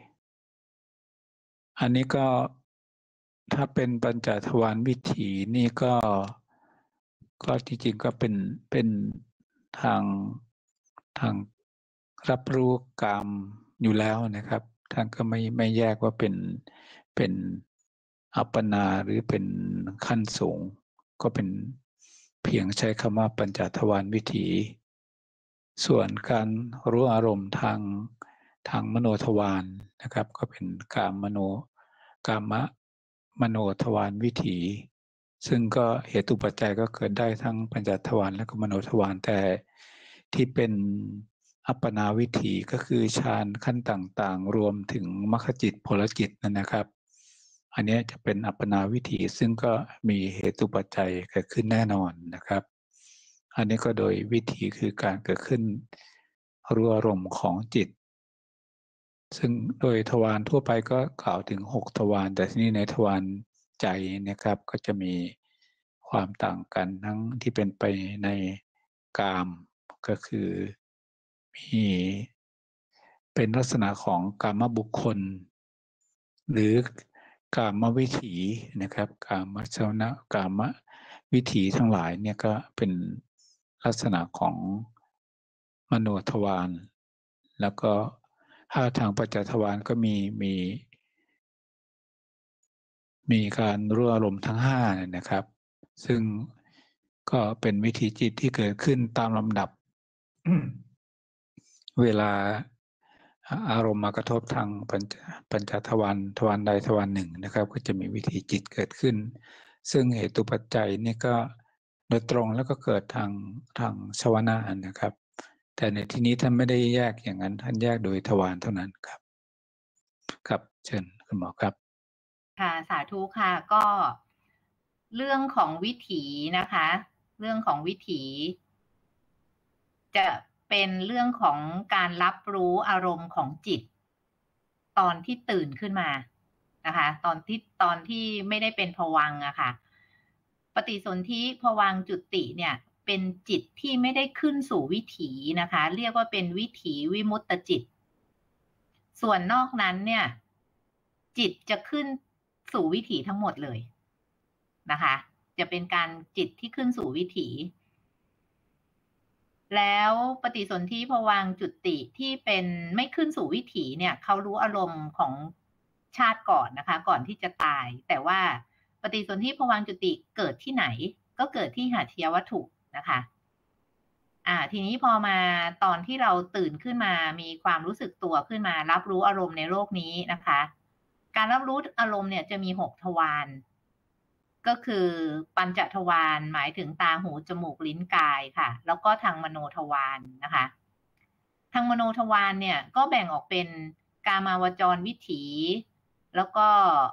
อันนี้ก็ถ้าเป็นปัญจทวารวิถีนี่ก็จริงๆก็เป็นทางรับรู้กามอยู่แล้วนะครับท่านก็ไม่แยกว่าเป็นอัปปนาหรือเป็นขั้นสูงก็เป็นเพียงใช้คำว่าปัญจทวารวิถีส่วนการรู้อารมณ์ทางมโนทวารนะครับก็เป็นกามะมโนทวารวิถีซึ่งก็เหตุปัจจัยก็เกิดได้ทั้งปัญจทวารและก็มโนทวารแต่ที่เป็นอัปปนาวิถีก็คือฌานขั้นต่างๆรวมถึงมรรคจิตผลจิตนะครับอันนี้จะเป็นอัปปนาวิถีซึ่งก็มีเหตุปัจจัยเกิดขึ้นแน่นอนนะครับอันนี้ก็โดยวิธีคือการเกิดขึ้นรู้อารมณ์ของจิตซึ่งโดยทวารทั่วไปก็กล่าวถึง6ทวารแต่ที่นี่ในทวารใจนะครับก็จะมีความต่างกันทั้งที่เป็นไปในกามก็คือมีเป็นลักษณะของกามบุคคลหรือกามวิถีนะครับกามชวนะกามวิถีทั้งหลายเนี่ยก็เป็นลักษณะของมโนทวารแล้วก็ทางปัจจทวารก็มีการรู้อารมณ์ทั้ง5นะครับซึ่งก็เป็นวิถีจิตที่เกิดขึ้นตามลำดับ เวลาอารมณ์มากระทบทางปัญจทวารใดทวารหนึ่งนะครับก็จะมีวิถีจิตเกิดขึ้นซึ่งเหตุปัจจัยนี่ก็โดยตรงแล้วก็เกิดทางชวนะนะครับแต่ในที่นี้ท่านไม่ได้แยกอย่างนั้นท่านแยกโดยทวารเท่านั้นครับครับเชิญคุณหมอครับค่ะสาธุค่ะก็เรื่องของวิถีนะคะเรื่องของวิถีจะเป็นเรื่องของการรับรู้อารมณ์ของจิตตอนที่ตื่นขึ้นมานะคะตอนที่ไม่ได้เป็นภวังค์อะค่ะปฏิสนธิภวังค์จุติเนี่ยเป็นจิตที่ไม่ได้ขึ้นสู่วิถีนะคะเรียกว่าเป็นวิถีวิมุตตจิตส่วนนอกนั้นเนี่ยจิตจะขึ้นสู่วิถีทั้งหมดเลยนะคะจะเป็นการจิตที่ขึ้นสู่วิถีแล้วปฏิสนธิภวังค์จุติที่เป็นไม่ขึ้นสู่วิถีเนี่ยเขารู้อารมณ์ของชาติก่อนนะคะก่อนที่จะตายแต่ว่าปฏิสนธิภวังค์จุติเกิดที่ไหนก็เกิดที่หาเทียวัตถุนะคะทีนี้พอมาตอนที่เราตื่นขึ้นมามีความรู้สึกตัวขึ้นมารับรู้อารมณ์ในโลกนี้นะคะการรับรู้อารมณ์เนี่ยจะมี6ทวารก็คือปัญจทวารหมายถึงตาหูจมูกลิ้นกายค่ะแล้วก็ทางมโนทวารนะคะทางมโนทวารเนี่ยก็แบ่งออกเป็นกามาวจรวิถีแล้วก็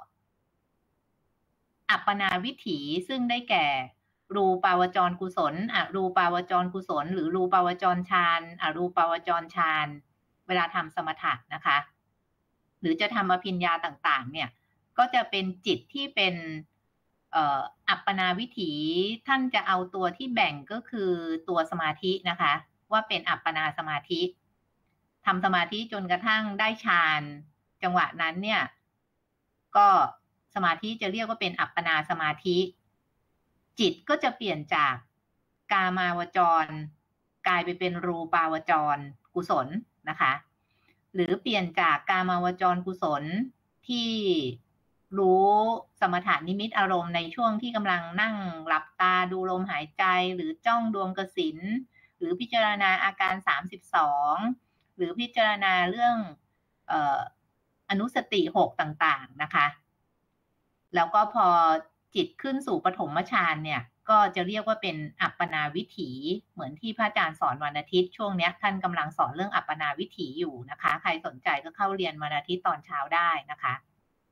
อัปปนาวิถีซึ่งได้แก่รูปาวจรกุศลอรูปาวจรกุศลหรือรูปาวจรฌานอรูปาวจรฌานเวลาทำสมถะนะคะหรือจะทำอภิญญาต่างๆเนี่ยก็จะเป็นจิตที่เป็นอัปปนาวิถีท่านจะเอาตัวที่แบ่งก็คือตัวสมาธินะคะว่าเป็นอัปปนาสมาธิทำสมาธิจนกระทั่งได้ฌานจังหวะนั้นเนี่ยก็สมาธิจะเรียกว่าเป็นอัปปนาสมาธิจิตก็จะเปลี่ยนจากกามาวจรกลายไปเป็นรูปาวจรกุศลนะคะหรือเปลี่ยนจากกามาวจรกุศลที่รู้สมถะนิมิตอารมณ์ในช่วงที่กำลังนั่งหลับตาดูลมหายใจหรือจ้องดวงกสิณหรือพิจารณาอาการ32หรือพิจารณาเรื่องอนุสติ6ต่างๆนะคะแล้วก็พอจิตขึ้นสู่ปฐมฌานเนี่ยก็จะเรียกว่าเป็นอัปปนาวิถีเหมือนที่พระอาจารย์สอนวันอาทิตย์ช่วงนี้ท่านกำลังสอนเรื่องอัปปนาวิถีอยู่นะคะใครสนใจก็เข้าเรียนวันอาทิตย์ตอนเช้าได้นะคะ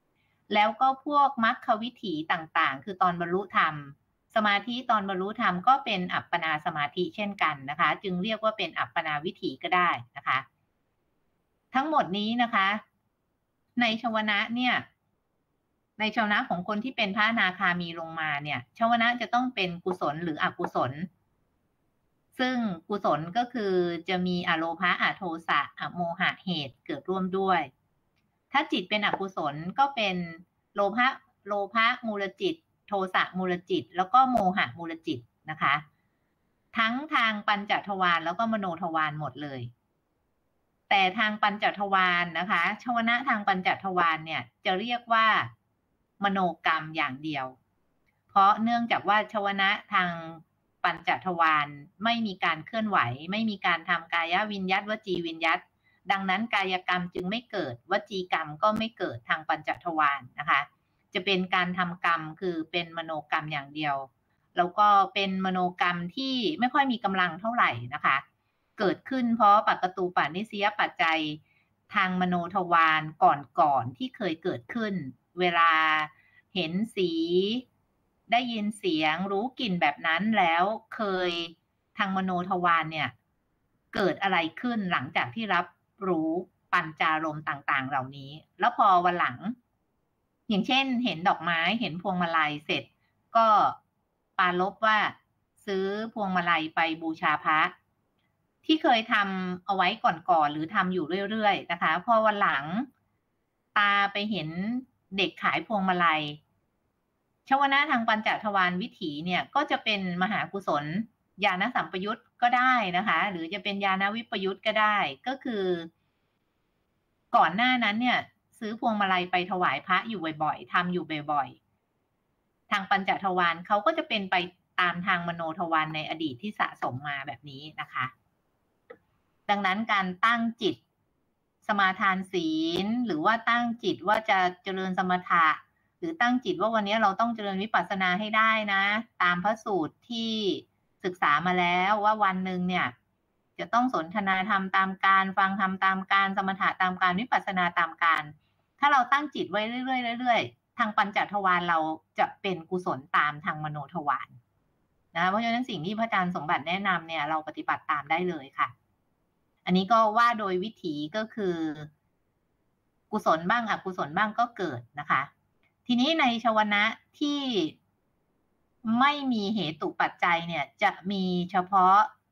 แล้วก็พวกมรรควิถีต่างๆคือตอนบรรลุธรรมสมาธิตอนบรรลุธรรมก็เป็นอัปปนาสมาธิเช่นกันนะคะจึงเรียกว่าเป็นอัปปนาวิถีก็ได้นะคะทั้งหมดนี้นะคะในชวนะเนี่ยในชวนะของคนที่เป็นพระอนาคามีลงมาเนี่ยชวนะจะต้องเป็นกุศลหรืออกุศลซึ่งกุศลก็คือจะมีอโลภะอโทสะอโมหะเหตุเกิดร่วมด้วยถ้าจิตเป็นอกุศลก็เป็นโลภะมูลจิตโทสะมูลจิตแล้วก็โมหะมูลจิตนะคะทั้งทางปัญจทวารแล้วก็มโนทวารหมดเลยแต่ทางปัญจทวารนะคะชวนะทางปัญจทวารเนี่ยจะเรียกว่ามโนกรรมอย่างเดียวเพราะเนื่องจากว่าชวนะทางปัญจทวารไม่มีการเคลื่อนไหวไม่มีการทำกายวิญญัตวจีวิญญัตดังนั้นกายกรรมจึงไม่เกิดวจีกรรมก็ไม่เกิดทางปัญจทวารนะคะจะเป็นการทำกรรมคือเป็นมโนกรรมอย่างเดียวแล้วก็เป็นมโนกรรมที่ไม่ค่อยมีกำลังเท่าไหร่นะคะเกิดขึ้นเพราะปัจตูปนิสยปัจจัยทางมโนทวารก่อนที่เคยเกิดขึ้นเวลาเห็นสีได้ยินเสียงรู้กลิ่นแบบนั้นแล้วเคยทางมโนทวารเนี่ยเกิดอะไรขึ้นหลังจากที่รับรู้ปัญจารมณ์ต่างๆเหล่านี้แล้วพอวันหลังอย่างเช่นเห็นดอกไม้เห็นพวงมาลัยเสร็จก็ปรารภว่าซื้อพวงมาลัยไปบูชาพระที่เคยทำเอาไว้ก่อนหรือทำอยู่เรื่อยๆนะคะพอวันหลังตาไปเห็นเด็กขายพวงมาลัยชวนะทางปัญจทวารวิถีเนี่ยก็จะเป็นมหากุศลญาณสัมปยุตก็ได้นะคะหรือจะเป็นญาณวิปยุตก็ได้ก็คือก่อนหน้านั้นเนี่ยซื้อพวงมาลัยไปถวายพระอยู่บ่อยๆทำอยู่บ่อยๆทางปัญจทวารเขาก็จะเป็นไปตามทางมโนทวารในอดีตที่สะสมมาแบบนี้นะคะดังนั้นการตั้งจิตสมาทานศีลหรือว่าตั้งจิตว่าจะเจริญสมถะหรือตั้งจิตว่าวันนี้เราต้องเจริญวิปัสสนาให้ได้นะตามพระสูตรที่ศึกษามาแล้วว่าวันหนึ่งเนี่ยจะต้องสนทนาธรรมตามการฟังธรรมตามการสมถะตามการวิปัสสนาตามการถ้าเราตั้งจิตไว้เรื่อยๆทางปัญจทวารเราจะเป็นกุศลตามทางมโนทวารนะเพราะฉะนั้นสิ่งที่พระอาจารย์สมบัติแนะนำเนี่ยเราปฏิบัติตามได้เลยค่ะอันนี้ก็ว่าโดยวิถีก็คือกุศลบ้างอกุศลบ้างก็เกิดนะคะทีนี้ในชวนะที่ไม่มีเหตุปัจจัยเนี่ยจะมีเฉพาะ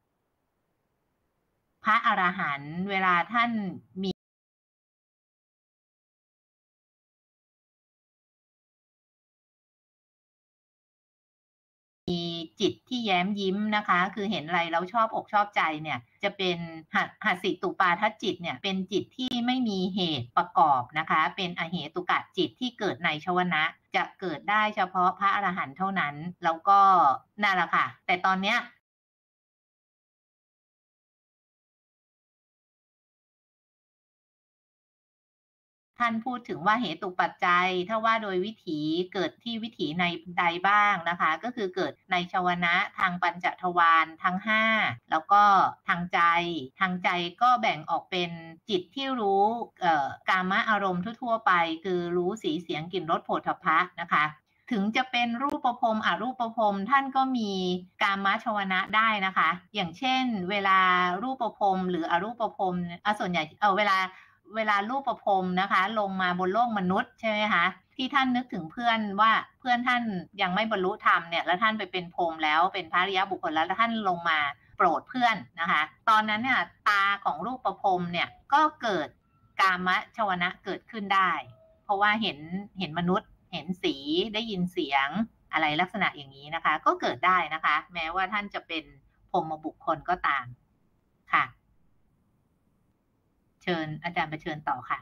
พระอรหันต์เวลาท่านมีจิตที่แย้มยิ้มนะคะคือเห็นอะไรแล้วชอบอกชอบใจเนี่ยจะเป็นหัสสิตุปาทัจจิตเนี่ยเป็นจิตที่ไม่มีเหตุประกอบนะคะเป็นอเหตุกะจิตที่เกิดในชวนะจะเกิดได้เฉพาะพระอรหันต์เท่านั้นแล้วก็นั่นแหละค่ะแต่ตอนเนี้ยท่านพูดถึงว่าเหตุปัจจัยถ้าว่าโดยวิถีเกิดที่วิถีในใดบ้างนะคะก็คือเกิดในชวนะทางปัญจทวารทั้ง5แล้วก็ทางใจก็แบ่งออกเป็นจิตที่รู้กามอารมณ์ทั่วๆไปคือรู้สีเสียงกลิ่นรสโผฏฐัพพะนะคะถึงจะเป็นรูปภพอรูปภพท่านก็มีกามชวนะได้นะคะอย่างเช่นเวลารูปภพหรืออรูปภพส่วนใหญ่เวลารูปภพนะคะลงมาบนโลกมนุษย์ใช่ไหมคะที่ท่านนึกถึงเพื่อนว่าเพื่อนท่านยังไม่บรรลุธรรมเนี่ยแล้วท่านไปเป็นพรหมแล้วเป็นพระอริยบุคคลแล้วท่านลงมาโปรดเพื่อนนะคะตอนนั้นเนี่ยตาของรูปภพเนี่ยก็เกิดกามชวนะเกิดขึ้นได้เพราะว่าเห็นมนุษย์เห็นสีได้ยินเสียงอะไรลักษณะอย่างนี้นะคะก็เกิดได้นะคะแม้ว่าท่านจะเป็นพรหมบุคคลก็ตามค่ะเชิญอาจารย์ไปเชิญต่อค่ะ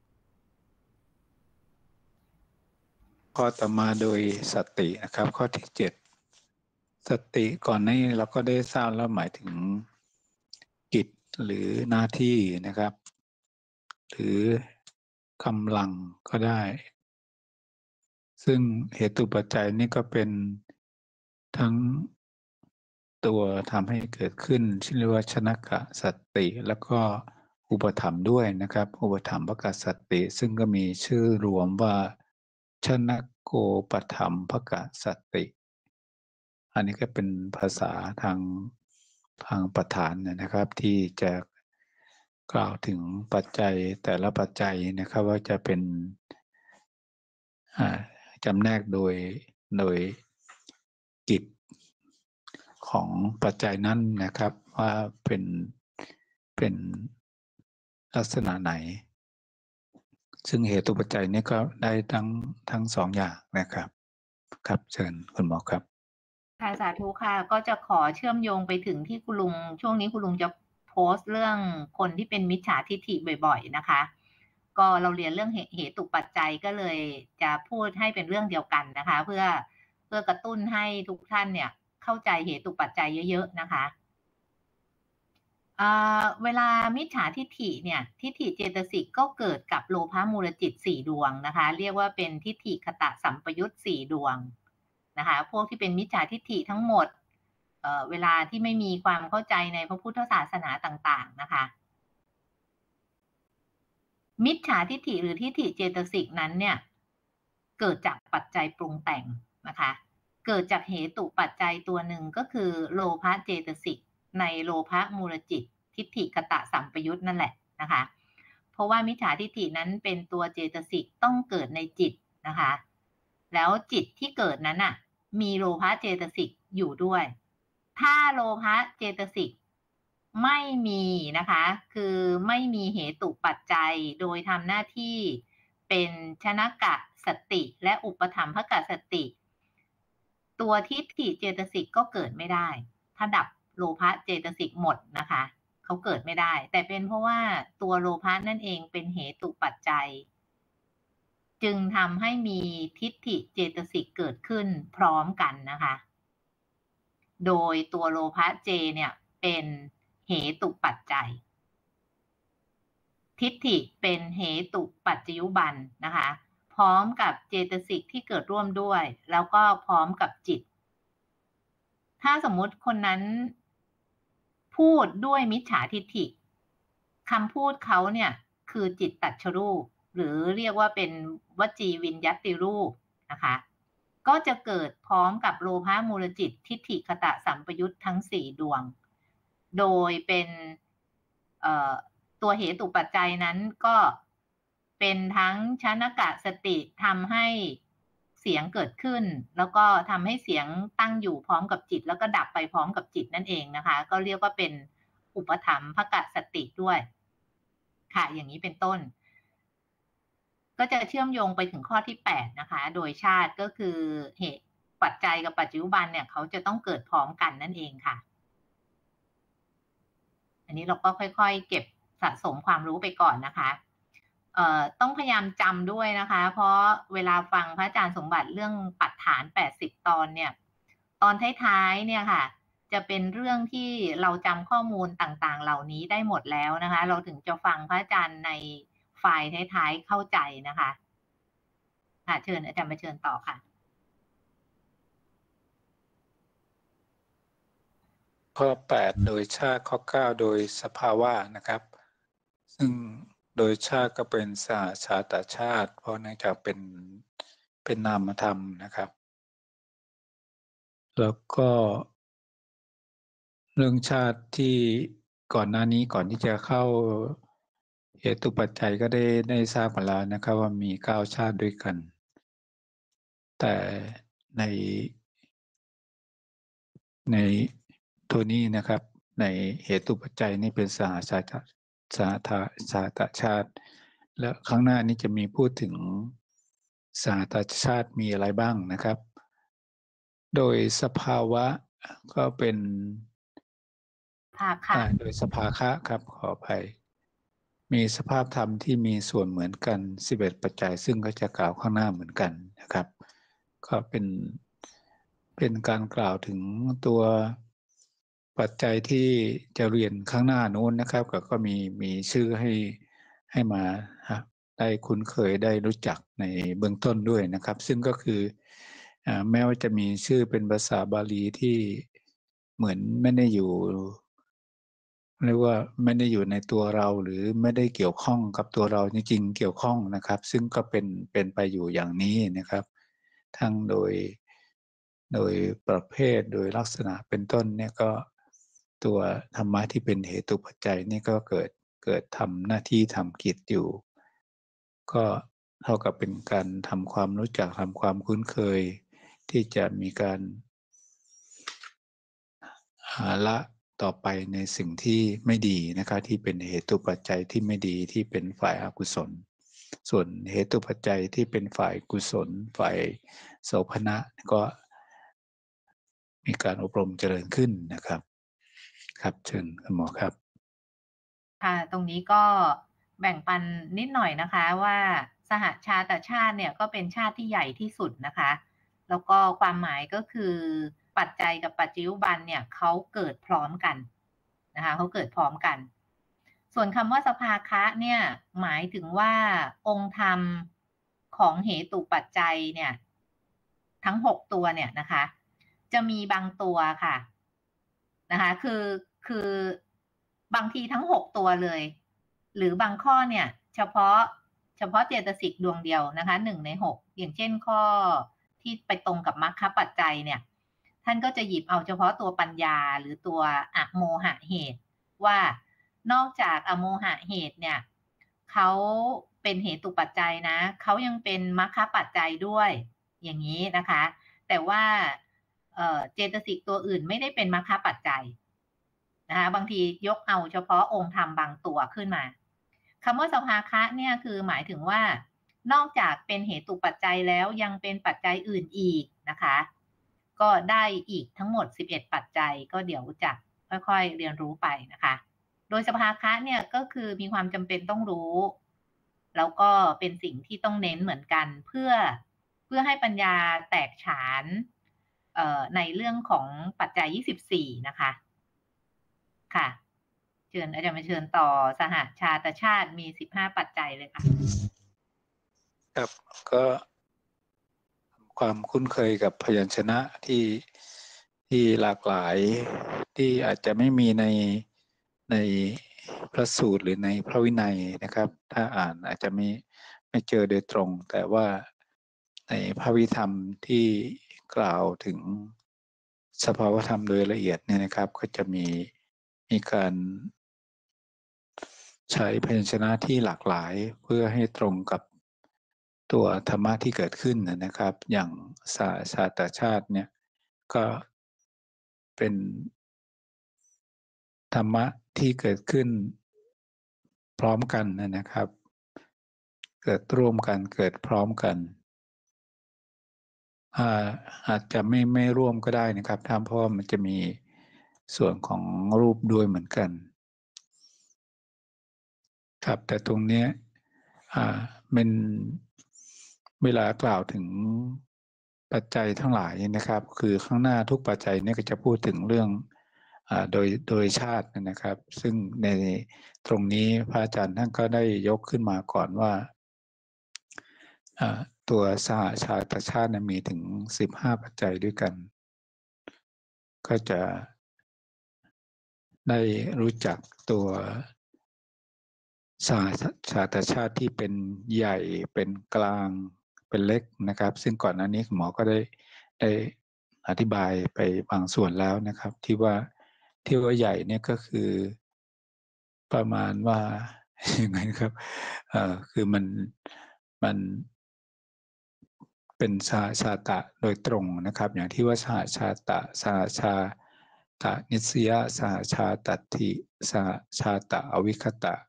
ข้อต่อมาโดยสตินะครับข้อที่7สติก่อนนี้เราก็ได้ทราบแล้วหมายถึงกิจหรือหน้าที่นะครับหรือกำลังก็ได้ซึ่งเหตุปัจจัยนี่ก็เป็นทั้งตัวทำให้เกิดขึ้นที่เรียกว่าชนกะสติแล้วก็อุปถัมภ์ด้วยนะครับอุปถัมภกสติซึ่งก็มีชื่อรวมว่าชนะโกปถัมภกสติ อันนี้ก็เป็นภาษาทางประธานนะครับที่จะกล่าวถึงปัจจัยแต่ละปัจจัยนะครับว่าจะเป็นจำแนกโดยกิจของปัจจัยนั้นนะครับว่าเป็นลักษณะไหนซึ่งเหตุปัจจัยนี้ก็ได้ทั้งสองอย่างนะครับครับเชิญคุณหมอครับค่ะสาธุค่ะก็จะขอเชื่อมโยงไปถึงที่คุณลุงช่วงนี้คุณลุงจะโพสต์เรื่องคนที่เป็นมิจฉาทิฏฐิบ่อยๆนะคะก็เราเรียนเรื่องเหตุปัจจัยก็เลยจะพูดให้เป็นเรื่องเดียวกันนะคะเพื่อกระตุ้นให้ทุกท่านเนี่ยเข้าใจเหตุปัจจัยเยอะๆนะคะเวลามิจฉาทิฏฐิเนี่ยทิฏฐิเจตสิกก็เกิดกับโลภะมูลจิต4ดวงนะคะเรียกว่าเป็นทิฏฐิคตะสัมปยุต4ดวงนะคะพวกที่เป็นมิจฉาทิฏฐิทั้งหมดเวลาที่ไม่มีความเข้าใจในพระพุทธศาสนาต่างๆนะคะมิจฉาทิฏฐิหรือทิฏฐิเจตสิกนั้นเนี่ยเกิดจากปัจจัยปรุงแต่งนะคะเกิดจากเหตุปัจจัยตัวหนึ่งก็คือโลภะเจตสิกในโลภะมูลจิตทิฏฐิคตะสัมปยุตนั่นแหละนะคะเพราะว่ามิจฉาทิฏฐินั้นเป็นตัวเจตสิกต้องเกิดในจิตนะคะแล้วจิตที่เกิดนั้นน่ะมีโลภะเจตสิกอยู่ด้วยถ้าโลภะเจตสิกไม่มีนะคะคือไม่มีเหตุปัจจัยโดยทำหน้าที่เป็นชนกะสติและอุปถัมภกสติตัวทิฏฐิเจตสิกก็เกิดไม่ได้ถ้าดับโลภะเจตสิกหมดนะคะเขาเกิดไม่ได้แต่เป็นเพราะว่าตัวโลภะนั่นเองเป็นเหตุปัจจัยจึงทำให้มีทิฏฐิเจตสิกเกิดขึ้นพร้อมกันนะคะโดยตัวโลภะเจเนี่ยเป็นเหตุปัจจัยทิฏฐิเป็นเหตุปัจจยุบันนะคะพร้อมกับเจตสิกที่เกิดร่วมด้วยแล้วก็พร้อมกับจิตถ้าสมมุติคนนั้นพูดด้วยมิจฉาทิฏฐิคำพูดเขาเนี่ยคือจิตตัจฉรูปหรือเรียกว่าเป็นวจีวิญญัตติรูปนะคะก็จะเกิดพร้อมกับโลภะมูลจิตทิฏฐิคตะสัมปยุตทั้ง4ดวงโดยเป็นตัวเหตุปัจจัยนั้นก็เป็นทั้งชนกะสติทำให้เสียงเกิดขึ้นแล้วก็ทำให้เสียงตั้งอยู่พร้อมกับจิตแล้วก็ดับไปพร้อมกับจิตนั่นเองนะคะก็เรียกว่าเป็นอุปถัมภกสติด้วยค่ะอย่างนี้เป็นต้นก็จะเชื่อมโยงไปถึงข้อที่8นะคะโดยชาติก็คือเหตุปัจจัยกับปัจจุบันเนี่ยเขาจะต้องเกิดพร้อมกันนั่นเองค่ะอันนี้เราก็ค่อยๆเก็บสะสมความรู้ไปก่อนนะคะต้องพยายามจำด้วยนะคะเพราะเวลาฟังพระอาจารย์สมบัติเรื่องปัฏฐาน80ตอนเนี่ยตอนท้ายๆเนี่ยค่ะจะเป็นเรื่องที่เราจำข้อมูลต่างๆเหล่านี้ได้หมดแล้วนะคะเราถึงจะฟังพระอาจารย์ในไฟล์ท้ายๆเข้าใจนะคะเชิญอาจารย์มาเชิญต่อค่ะข้อ8โดยชาติข้อ9โดยสภาวะนะครับซึ่งโดยชาติก็เป็นสหชาตชาติเพราะเนื่องจากเป็นนามธรรมนะครับแล้วก็เรื่องชาติที่ก่อนหน้านี้ก่อนที่จะเข้าเหตุปัจจัยก็ได้ทราบมาแล้วนะครับว่ามี9ชาติด้วยกันแต่ในตัวนี้นะครับในเหตุปัจจัยนี่เป็นสหชาตชาติและข้างหน้านี้จะมีพูดถึงสหชาติมีอะไรบ้างนะครับโดยสภาวะก็เป็นโดยสภาคะครับขออภัยมีสภาพธรรมที่มีส่วนเหมือนกัน11ปัจจัยซึ่งก็จะกล่าวข้างหน้าเหมือนกันนะครับก็เป็นการกล่าวถึงตัวปัจจัยที่จะเรียนข้างหน้านู้นนะครับก็มีชื่อให้มาได้คุ้นเคยได้รู้จักในเบื้องต้นด้วยนะครับซึ่งก็คือแม้ว่าจะมีชื่อเป็นภาษาบาลีที่เหมือนไม่ได้อยู่เรียกว่าไม่ได้อยู่ในตัวเราหรือไม่ได้เกี่ยวข้องกับตัวเราจริงๆเกี่ยวข้องนะครับ ซึ่งก็เป็นไปอยู่อย่างนี้นะครับ ทั้งโดยประเภทโดยลักษณะเป็นต้นเนี่ยก็ตัวธรรมะที่เป็นเหตุปัจจัยนี่ก็เกิดทำหน้าที่ทำกิจอยู่ก็เท่ากับเป็นการทำความรู้จักทำความคุ้นเคยที่จะมีการละต่อไปในสิ่งที่ไม่ดีนะครับที่เป็นเหตุปัจจัยที่ไม่ดีที่เป็นฝ่ายอกุศลส่วนเหตุปัจจัยที่เป็นฝ่ายกุศลฝ่ายโสภณะก็มีการอบรมเจริญขึ้นนะครับครับเชิญคุณหมอครับค่ะตรงนี้ก็แบ่งปันนิดหน่อยนะคะว่าสหชาตชาติเนี่ยก็เป็นชาติที่ใหญ่ที่สุดนะคะแล้วก็ความหมายก็คือปัจจัยกับปัจจัยอุบันเนี่ยเขาเกิดพร้อมกันนะคะเขาเกิดพร้อมกันส่วนคำว่าสภาคะเนี่ยหมายถึงว่าองค์ธรรมของเหตุปัจจัยเนี่ยทั้ง6ตัวเนี่ยนะคะจะมีบางตัวค่ะนะคะคือบางทีทั้ง6ตัวเลยหรือบางข้อเนี่ยเฉพาะเจตสิกดวงเดียวนะคะ1 ใน 6อย่างเช่นข้อที่ไปตรงกับมรรคปัจจัยเนี่ยท่านก็จะหยิบเอาเฉพาะตัวปัญญาหรือตัวอโมหะเหตุว่านอกจากอโมหะเหตุเนี่ยเขาเป็นเหตุปัจจัยนะเขายังเป็นมรรคปัจจัยด้วยอย่างนี้นะคะแต่ว่าเจตสิกตัวอื่นไม่ได้เป็นมรรคปัจจัยนะคะบางทียกเอาเฉพาะองค์ธรรมบางตัวขึ้นมาคำว่าสภาคะเนี่ยคือหมายถึงว่านอกจากเป็นเหตุปัจจัยแล้วยังเป็นปัจจัยอื่นอีกนะคะก็ได้อีกทั้งหมด11ปัจจัยก็เดี๋ยวจะค่อยๆเรียนรู้ไปนะคะโดยสภาคะเนี่ยก็คือมีความจำเป็นต้องรู้แล้วก็เป็นสิ่งที่ต้องเน้นเหมือนกันเพื่อให้ปัญญาแตกฉานในเรื่องของปัจจัย24นะคะค่ะเชิญอาจารย์มาเชิญต่อสหชาตชาติมี15ปัจจัยเลยค่ะครับก็ความคุ้นเคยกับพยัญชนะที่หลากหลายที่อาจจะไม่มีในพระสูตรหรือในพระวินัยนะครับถ้าอ่านอาจจะไม่เจอโดยตรงแต่ว่าในพระวิธรรมที่กล่าวถึงสภาวธรรมโดยละเอียดเนี่ยนะครับก็จะมีการใช้พยัญชนะที่หลากหลายเพื่อให้ตรงกับตัวธรรมะที่เกิดขึ้นนะครับอย่างชาตชาติเนี่ยก็เป็นธรรมะที่เกิดขึ้นพร้อมกันนะครับเกิดร่วมกันเกิดพร้อมกันอาจจะไม่ร่วมก็ได้นะครับเพราะว่ามันจะมีส่วนของรูปด้วยเหมือนกันครับแต่ตรงนี้เป็นเวลากล่าวถึงปัจจัยทั้งหลายนะครับคือข้างหน้าทุกปัจจัยเนี่ยก็จะพูดถึงเรื่องโดยชาตินะครับซึ่งในตรงนี้พระอาจารย์ท่านก็ได้ยกขึ้นมาก่อนว่าตัวสหชาตชาติมีถึง15ปัจจัยด้วยกันก็จะได้รู้จักตัวสหชาตชาติที่เป็นใหญ่เป็นกลางเป็นเล็กนะครับซึ่งก่อนหน้านี้หมอก็ได้อธิบายไปบางส่วนแล้วนะครับที่ว่าใหญ่เนี่ยก็คือประมาณว่ายังไงครับคือมันเป็นชาตะโดยตรงนะครับอย่างที่ว่าสหชาตะสหชาตะนิสยสหชาตัตถิสหชาตะอวิคตะ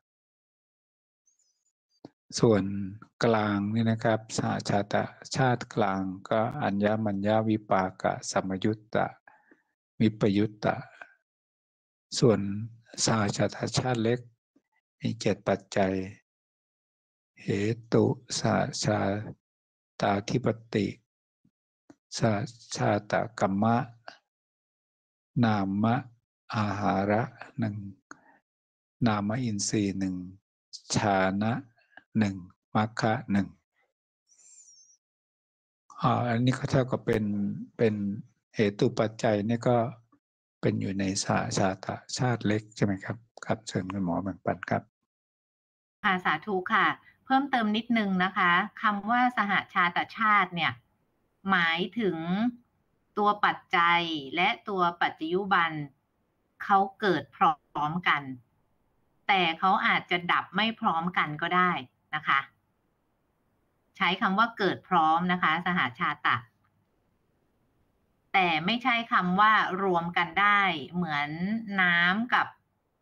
ส่วนกลางนี่นะครับสหชาตชาติกลางก็อัญญมัญญวิปากะสัมยุตตะวิปยุตตะส่วนสหชาตชาติเล็กมี7ปัจจัยเหตุสหชาตาธิปติสหชาตกัมมะนามะอาหาระ1นามอินทรีย์1ชานะ1มรรคะ1อันนี้ก็เท่ากับเป็นเหตุปัจจัยนี่ก็เป็นอยู่ในสหชาติเล็กใช่ไหมครับครับเชิญคุณหมอแบ่งปันครับค่ะสาธุค่ะเพิ่มเติมนิดนึงนะคะคำว่าสหชาติชาติเนี่ยหมายถึงตัวปัจจัยและตัวปัจจยุบันเขาเกิดพร้อมกันแต่เขาอาจจะดับไม่พร้อมกันก็ได้นะคะใช้คำว่าเกิดพร้อมนะคะสหชาตะแต่ไม่ใช่คำว่ารวมกันได้เหมือนน้ำกับ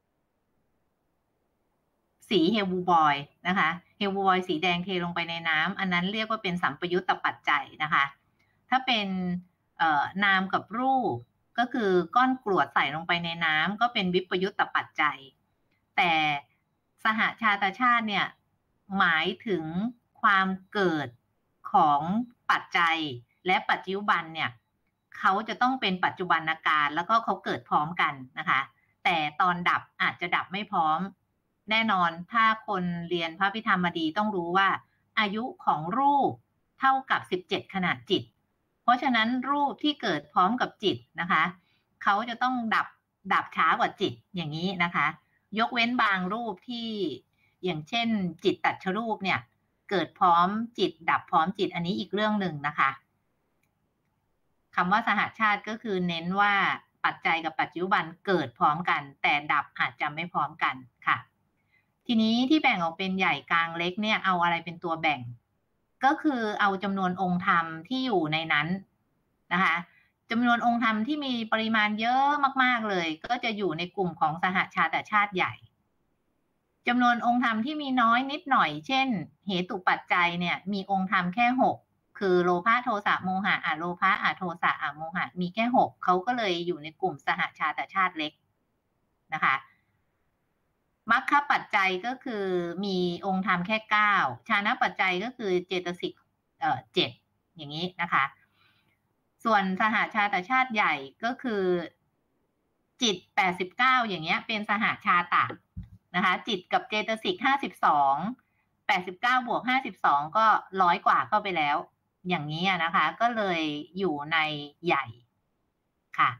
สีเฮลบูบอยนะคะเฮลบูบอยสีแดงเทลงไปในน้ำอันนั้นเรียกว่าเป็นสัมปยุตตปัจจัยนะคะถ้าเป็นนามกับรูปก็คือก้อนกรวดใส่ลงไปในน้ำก็เป็นวิปยุตตปัจจัยแต่สหชาตชาติเนี่ยหมายถึงความเกิดของปัจจัยและปัจจุบันเนี่ยเขาจะต้องเป็นปัจจุบันการแล้วก็เขาเกิดพร้อมกันนะคะแต่ตอนดับอาจจะดับไม่พร้อมแน่นอนถ้าคนเรียนพระพิธรรมบดีต้องรู้ว่าอายุของรูปเท่ากับ17ขณะจิตเพราะฉะนั้นรูปที่เกิดพร้อมกับจิตนะคะเขาจะต้องดับช้ากว่าจิตอย่างนี้นะคะยกเว้นบางรูปที่อย่างเช่นจิตตัชรูปเนี่ยเกิดพร้อมจิตดับพร้อมจิตอันนี้อีกเรื่องหนึ่งนะคะคำว่าสหชาติก็คือเน้นว่าปัจจัยกับปัจจุบันเกิดพร้อมกันแต่ดับอาจจะไม่พร้อมกันค่ะทีนี้ที่แบ่งออกเป็นใหญ่กลางเล็กเนี่ยเอาอะไรเป็นตัวแบ่งก็คือเอาจำนวนองค์ธรรมที่อยู่ในนั้นนะคะจำนวนองค์ธรรมที่มีปริมาณเยอะมากๆเลยก็จะอยู่ในกลุ่มของสหชาตชาติใหญ่จำนวนองค์ธรรมที่มีน้อยนิดหน่อยเช่นเหตุปัจจัยเนี่ยมีองค์ธรรมแค่6คือโลภะโทสะโมหะอโลภะอโทสะอโมหะมีแค่6เขาก็เลยอยู่ในกลุ่มสหชาตชาติเล็กนะคะมรรคปัจจัยก็คือมีองค์ธรรมแค่9ฌานปัจจัยก็คือเจตสิก7อย่างนี้นะคะส่วนสหชาตชาติใหญ่ก็คือจิต89อย่างเงี้ยเป็นสหชาตะนะคะจิตกับเจตสิก52 89บวก52ก็100กว่าเข้าไปแล้วอย่างนี้นะคะก็เลยอยู่ในใหญ่ค่ะ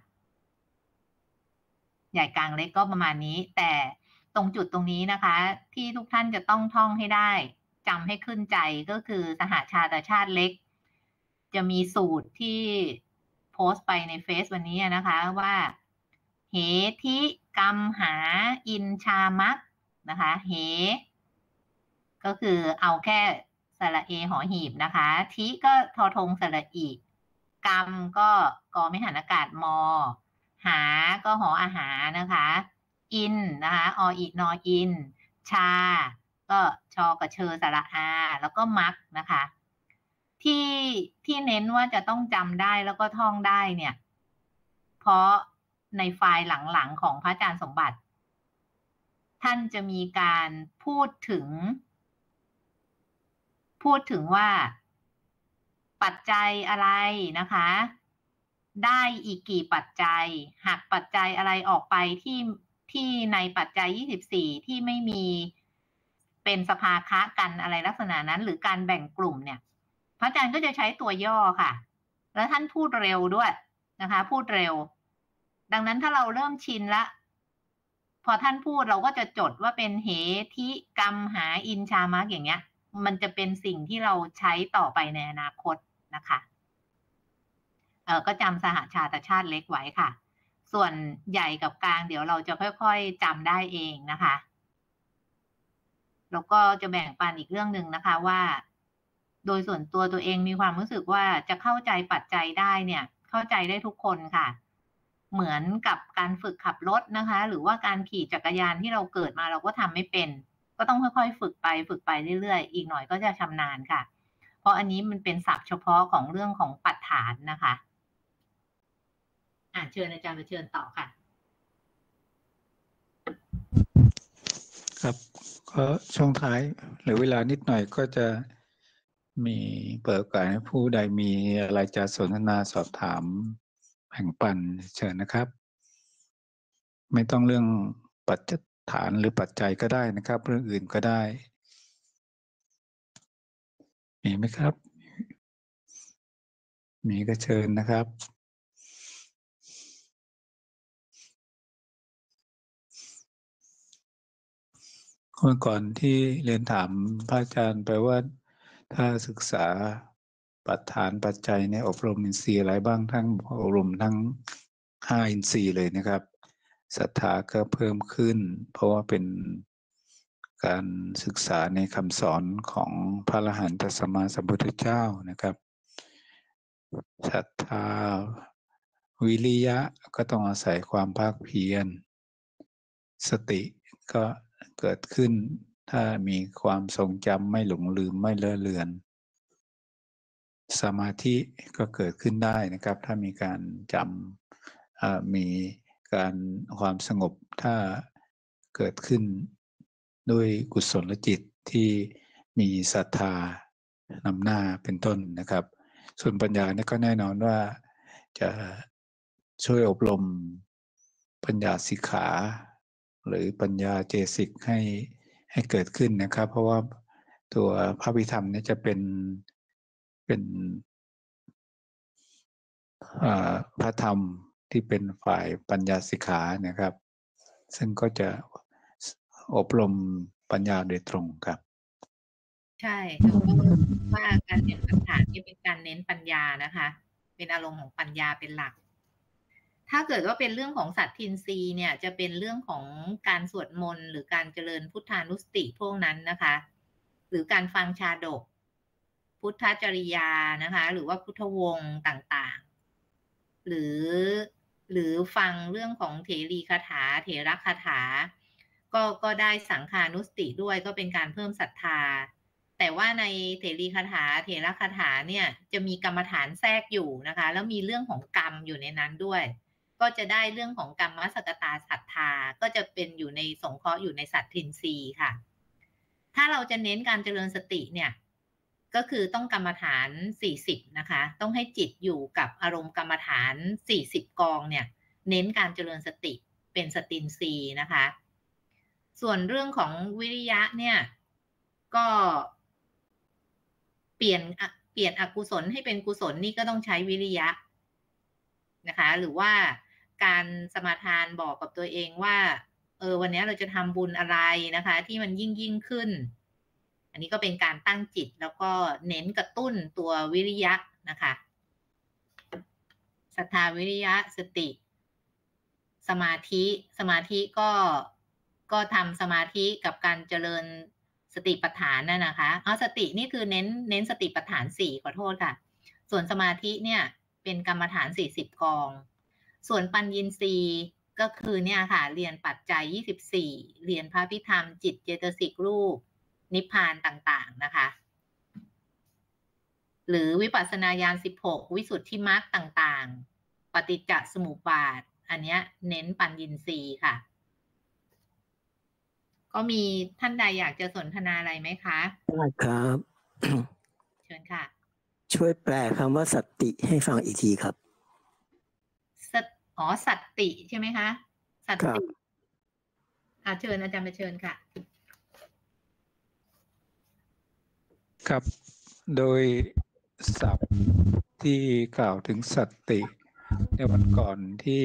ใหญ่กลางเล็กก็ประมาณนี้แต่ตรงจุดตรงนี้นะคะที่ทุกท่านจะต้องท่องให้ได้จำให้ขึ้นใจก็คือสหชาตชาติเล็กจะมีสูตรที่โพสต์ไปในเฟซวันนี้นะคะว่าเหทิกรรมหาอินชามักนะคะเหก็คือเอาแค่สระเอหอหีบนะคะทิก็ทอทงสระอีกรรมก็กอไม่หันอากาศมอหาก็หออาหารนะคะอินนะคะออีนออินชาก็ชอกับเชอสระอาแล้วก็มักนะคะที่เน้นว่าจะต้องจำได้แล้วก็ท่องได้เนี่ยเพราะในไฟล์หลังๆของพระอาจารย์สมบัติท่านจะมีการพูดถึงว่าปัจจัยอะไรนะคะได้อีกกี่ปัจจัยหักปัจจัยอะไรออกไปที่ในปัจจัย24ที่ไม่มีเป็นสภาคะกันอะไรลักษณะนั้นหรือการแบ่งกลุ่มเนี่ยพระอาจารย์ก็จะใช้ตัวย่อค่ะแล้วท่านพูดเร็วด้วยนะคะพูดเร็วดังนั้นถ้าเราเริ่มชินละพอท่านพูดเราก็จะจดว่าเป็นเหทิกรรมหาอินชามักอย่างเงี้ยมันจะเป็นสิ่งที่เราใช้ต่อไปในอนาคตนะคะก็จำสหชาตชาติเล็กไว้ค่ะส่วนใหญ่กับกลางเดี๋ยวเราจะค่อยๆจำได้เองนะคะแล้วก็จะแบ่งปันอีกเรื่องหนึ่งนะคะว่าโดยส่วนตัวเองมีความรู้สึกว่าจะเข้าใจปัจจัยได้เนี่ยเข้าใจได้ทุกคนค่ะเหมือนกับการฝึกขับรถนะคะหรือว่าการขี่จักรยานที่เราเกิดมาเราก็ทำไม่เป็นก็ต้องค่อยๆฝึกไปเรื่อยๆอีกหน่อยก็จะชำนาญค่ะเพราะอันนี้มันเป็นศัพท์เฉพาะของเรื่องของปัฏฐานนะคะเชิญอาจารย์ไปเชิญต่อค่ะครับก็ช่วงท้ายหรือเวลานิดหน่อยก็จะมีเปิดโอกาสให้ผู้ใดมีอะไรจะสนทนาสอบถามแบ่งปันเชิญนะครับไม่ต้องเรื่องปัจจัยฐานหรือปัจจัยก็ได้นะครับเรื่องอื่นก็ได้มีไหมครับมีก็เชิญนะครับคนก่อนที่เรียนถามพระอาจารย์ไปว่าถ้าศึกษาปัจฐานปัจจัยในอบรมอินทรีย์อะไรบ้างทั้งอบรมทั้ง5 อินทรีย์เลยนะครับศรัทธาก็เพิ่มขึ้นเพราะว่าเป็นการศึกษาในคำสอนของพระอรหันตสัมมาสัมพุทธเจ้านะครับศรัทธาวิริยะก็ต้องอาศัยความภาคเพียรสติก็เกิดขึ้นถ้ามีความทรงจำไม่หลงลืมไม่เลอะเลือนสมาธิก็เกิดขึ้นได้นะครับถ้ามีการจำมีการความสงบถ้าเกิดขึ้นด้วยกุศลจิตที่มีศรัทธานำหน้าเป็นต้นนะครับส่วนปัญญาเนี่ยก็แน่นอนว่าจะช่วยอบรมปัญญาสิกขาหรือปัญญาเจสิกให้เกิดขึ้นนะครับเพราะว่าตัวพระวิธรรมเนี่ยจะเป็นพระธรรมที่เป็นฝ่ายปัญญาสิกขานะครับซึ่งก็จะอบรมปัญญาโดยตรงครับใช่แล้วก็ว่าการเรียนปัญญาที่เป็นการเน้นปัญญานะคะเป็นอารมณ์ของปัญญาเป็นหลักถ้าเกิดว่าเป็นเรื่องของสัตทินรีเนี่ยจะเป็นเรื่องของการสวดมนต์หรือการเจริญพุทธานุสติพวกนั้นนะคะหรือการฟังชาดกพุทธจริยานะคะหรือว่าพุทธวงศ์ต่างๆหรือฟังเรื่องของเถรีคาถาเถรคาถาก็ได้สังฆานุสติด้วยก็เป็นการเพิ่มศรัทธาแต่ว่าในเถรีคาถาเถรคาถาเนี่ยจะมีกรรมฐานแทรกอยู่นะคะแล้วมีเรื่องของกรรมอยู่ในนั้นด้วยก็จะได้เรื่องของกรรมสกตาศรัทธาก็จะเป็นอยู่ในสงเคราะห์อยู่ในสัตทินรีค่ะถ้าเราจะเน้นการเจริญสติเนี่ยก็คือต้องกรรมฐาน40นะคะต้องให้จิตอยู่กับอารมณ์กรรมฐาน40กองเนี่ยเน้นการเจริญสติเป็นสตินรีนะคะส่วนเรื่องของวิริยะเนี่ยก็เปลี่ยนอกุศลให้เป็นกุศลนี่ก็ต้องใช้วิริยะนะคะหรือว่าการสมาทานบอกกับตัวเองว่าวันนี้เราจะทำบุญอะไรนะคะที่มันยิ่งขึ้นอันนี้ก็เป็นการตั้งจิตแล้วก็เน้นกระตุ้นตัววิริยะนะคะศรัทธาวิริยะสติสมาธิก็ทำสมาธิกับการเจริญสติปัฏฐานนั่นนะคะสตินี่คือเน้นสติปัฏฐาน4ขอโทษค่ะส่วนสมาธิเนี่ยเป็นกรรมฐาน40กองส่วนปัญญีสีก็คือเนี่ยค่ะเรียนปัจจัย24เรียนพระพิธรรมจิตเจตสิกรูปนิพพานต่างๆนะคะหรือวิปัสสนาญาณ16วิสุทธิมรรคต่างๆปฏิจจสมุปบาทอันเนี้ยเน้นปัญญีสีค่ะก็มีท่านใดอยากจะสนทนาอะไรไหมคะได้ครับเชิญค่ะช่วยแปลคำว่าสัตติให้ฟังอีกทีครับสัตติใช่ไหมคะสัตติเชิญอาจารย์ไปเชิญค่ะครับโดยศัพท์ที่กล่าวถึงสัตติในวันก่อน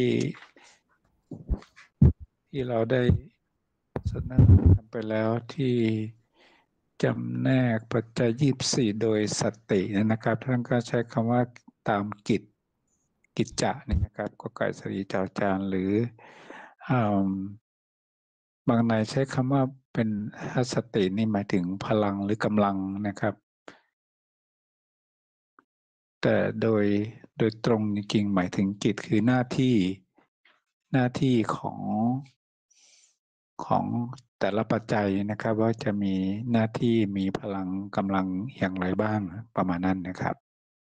ที่เราได้สนทนากันไปแล้วที่จำแนกปัจจัย24โดยสัตตินะครับท่านก็ใช้คำว่าตามกิจจะนะครับก็ไก่สรีจาจารหรือบางในใช้คำว่าเป็นสตินี่หมายถึงพลังหรือกำลังนะครับแต่โดยตรงจริงๆหมายถึงกิจคือหน้าที่ของแต่ละปัจจัยนะครับว่าจะมีหน้าที่มีพลังกำลังอย่างไรบ้างประมาณนั้นนะครับ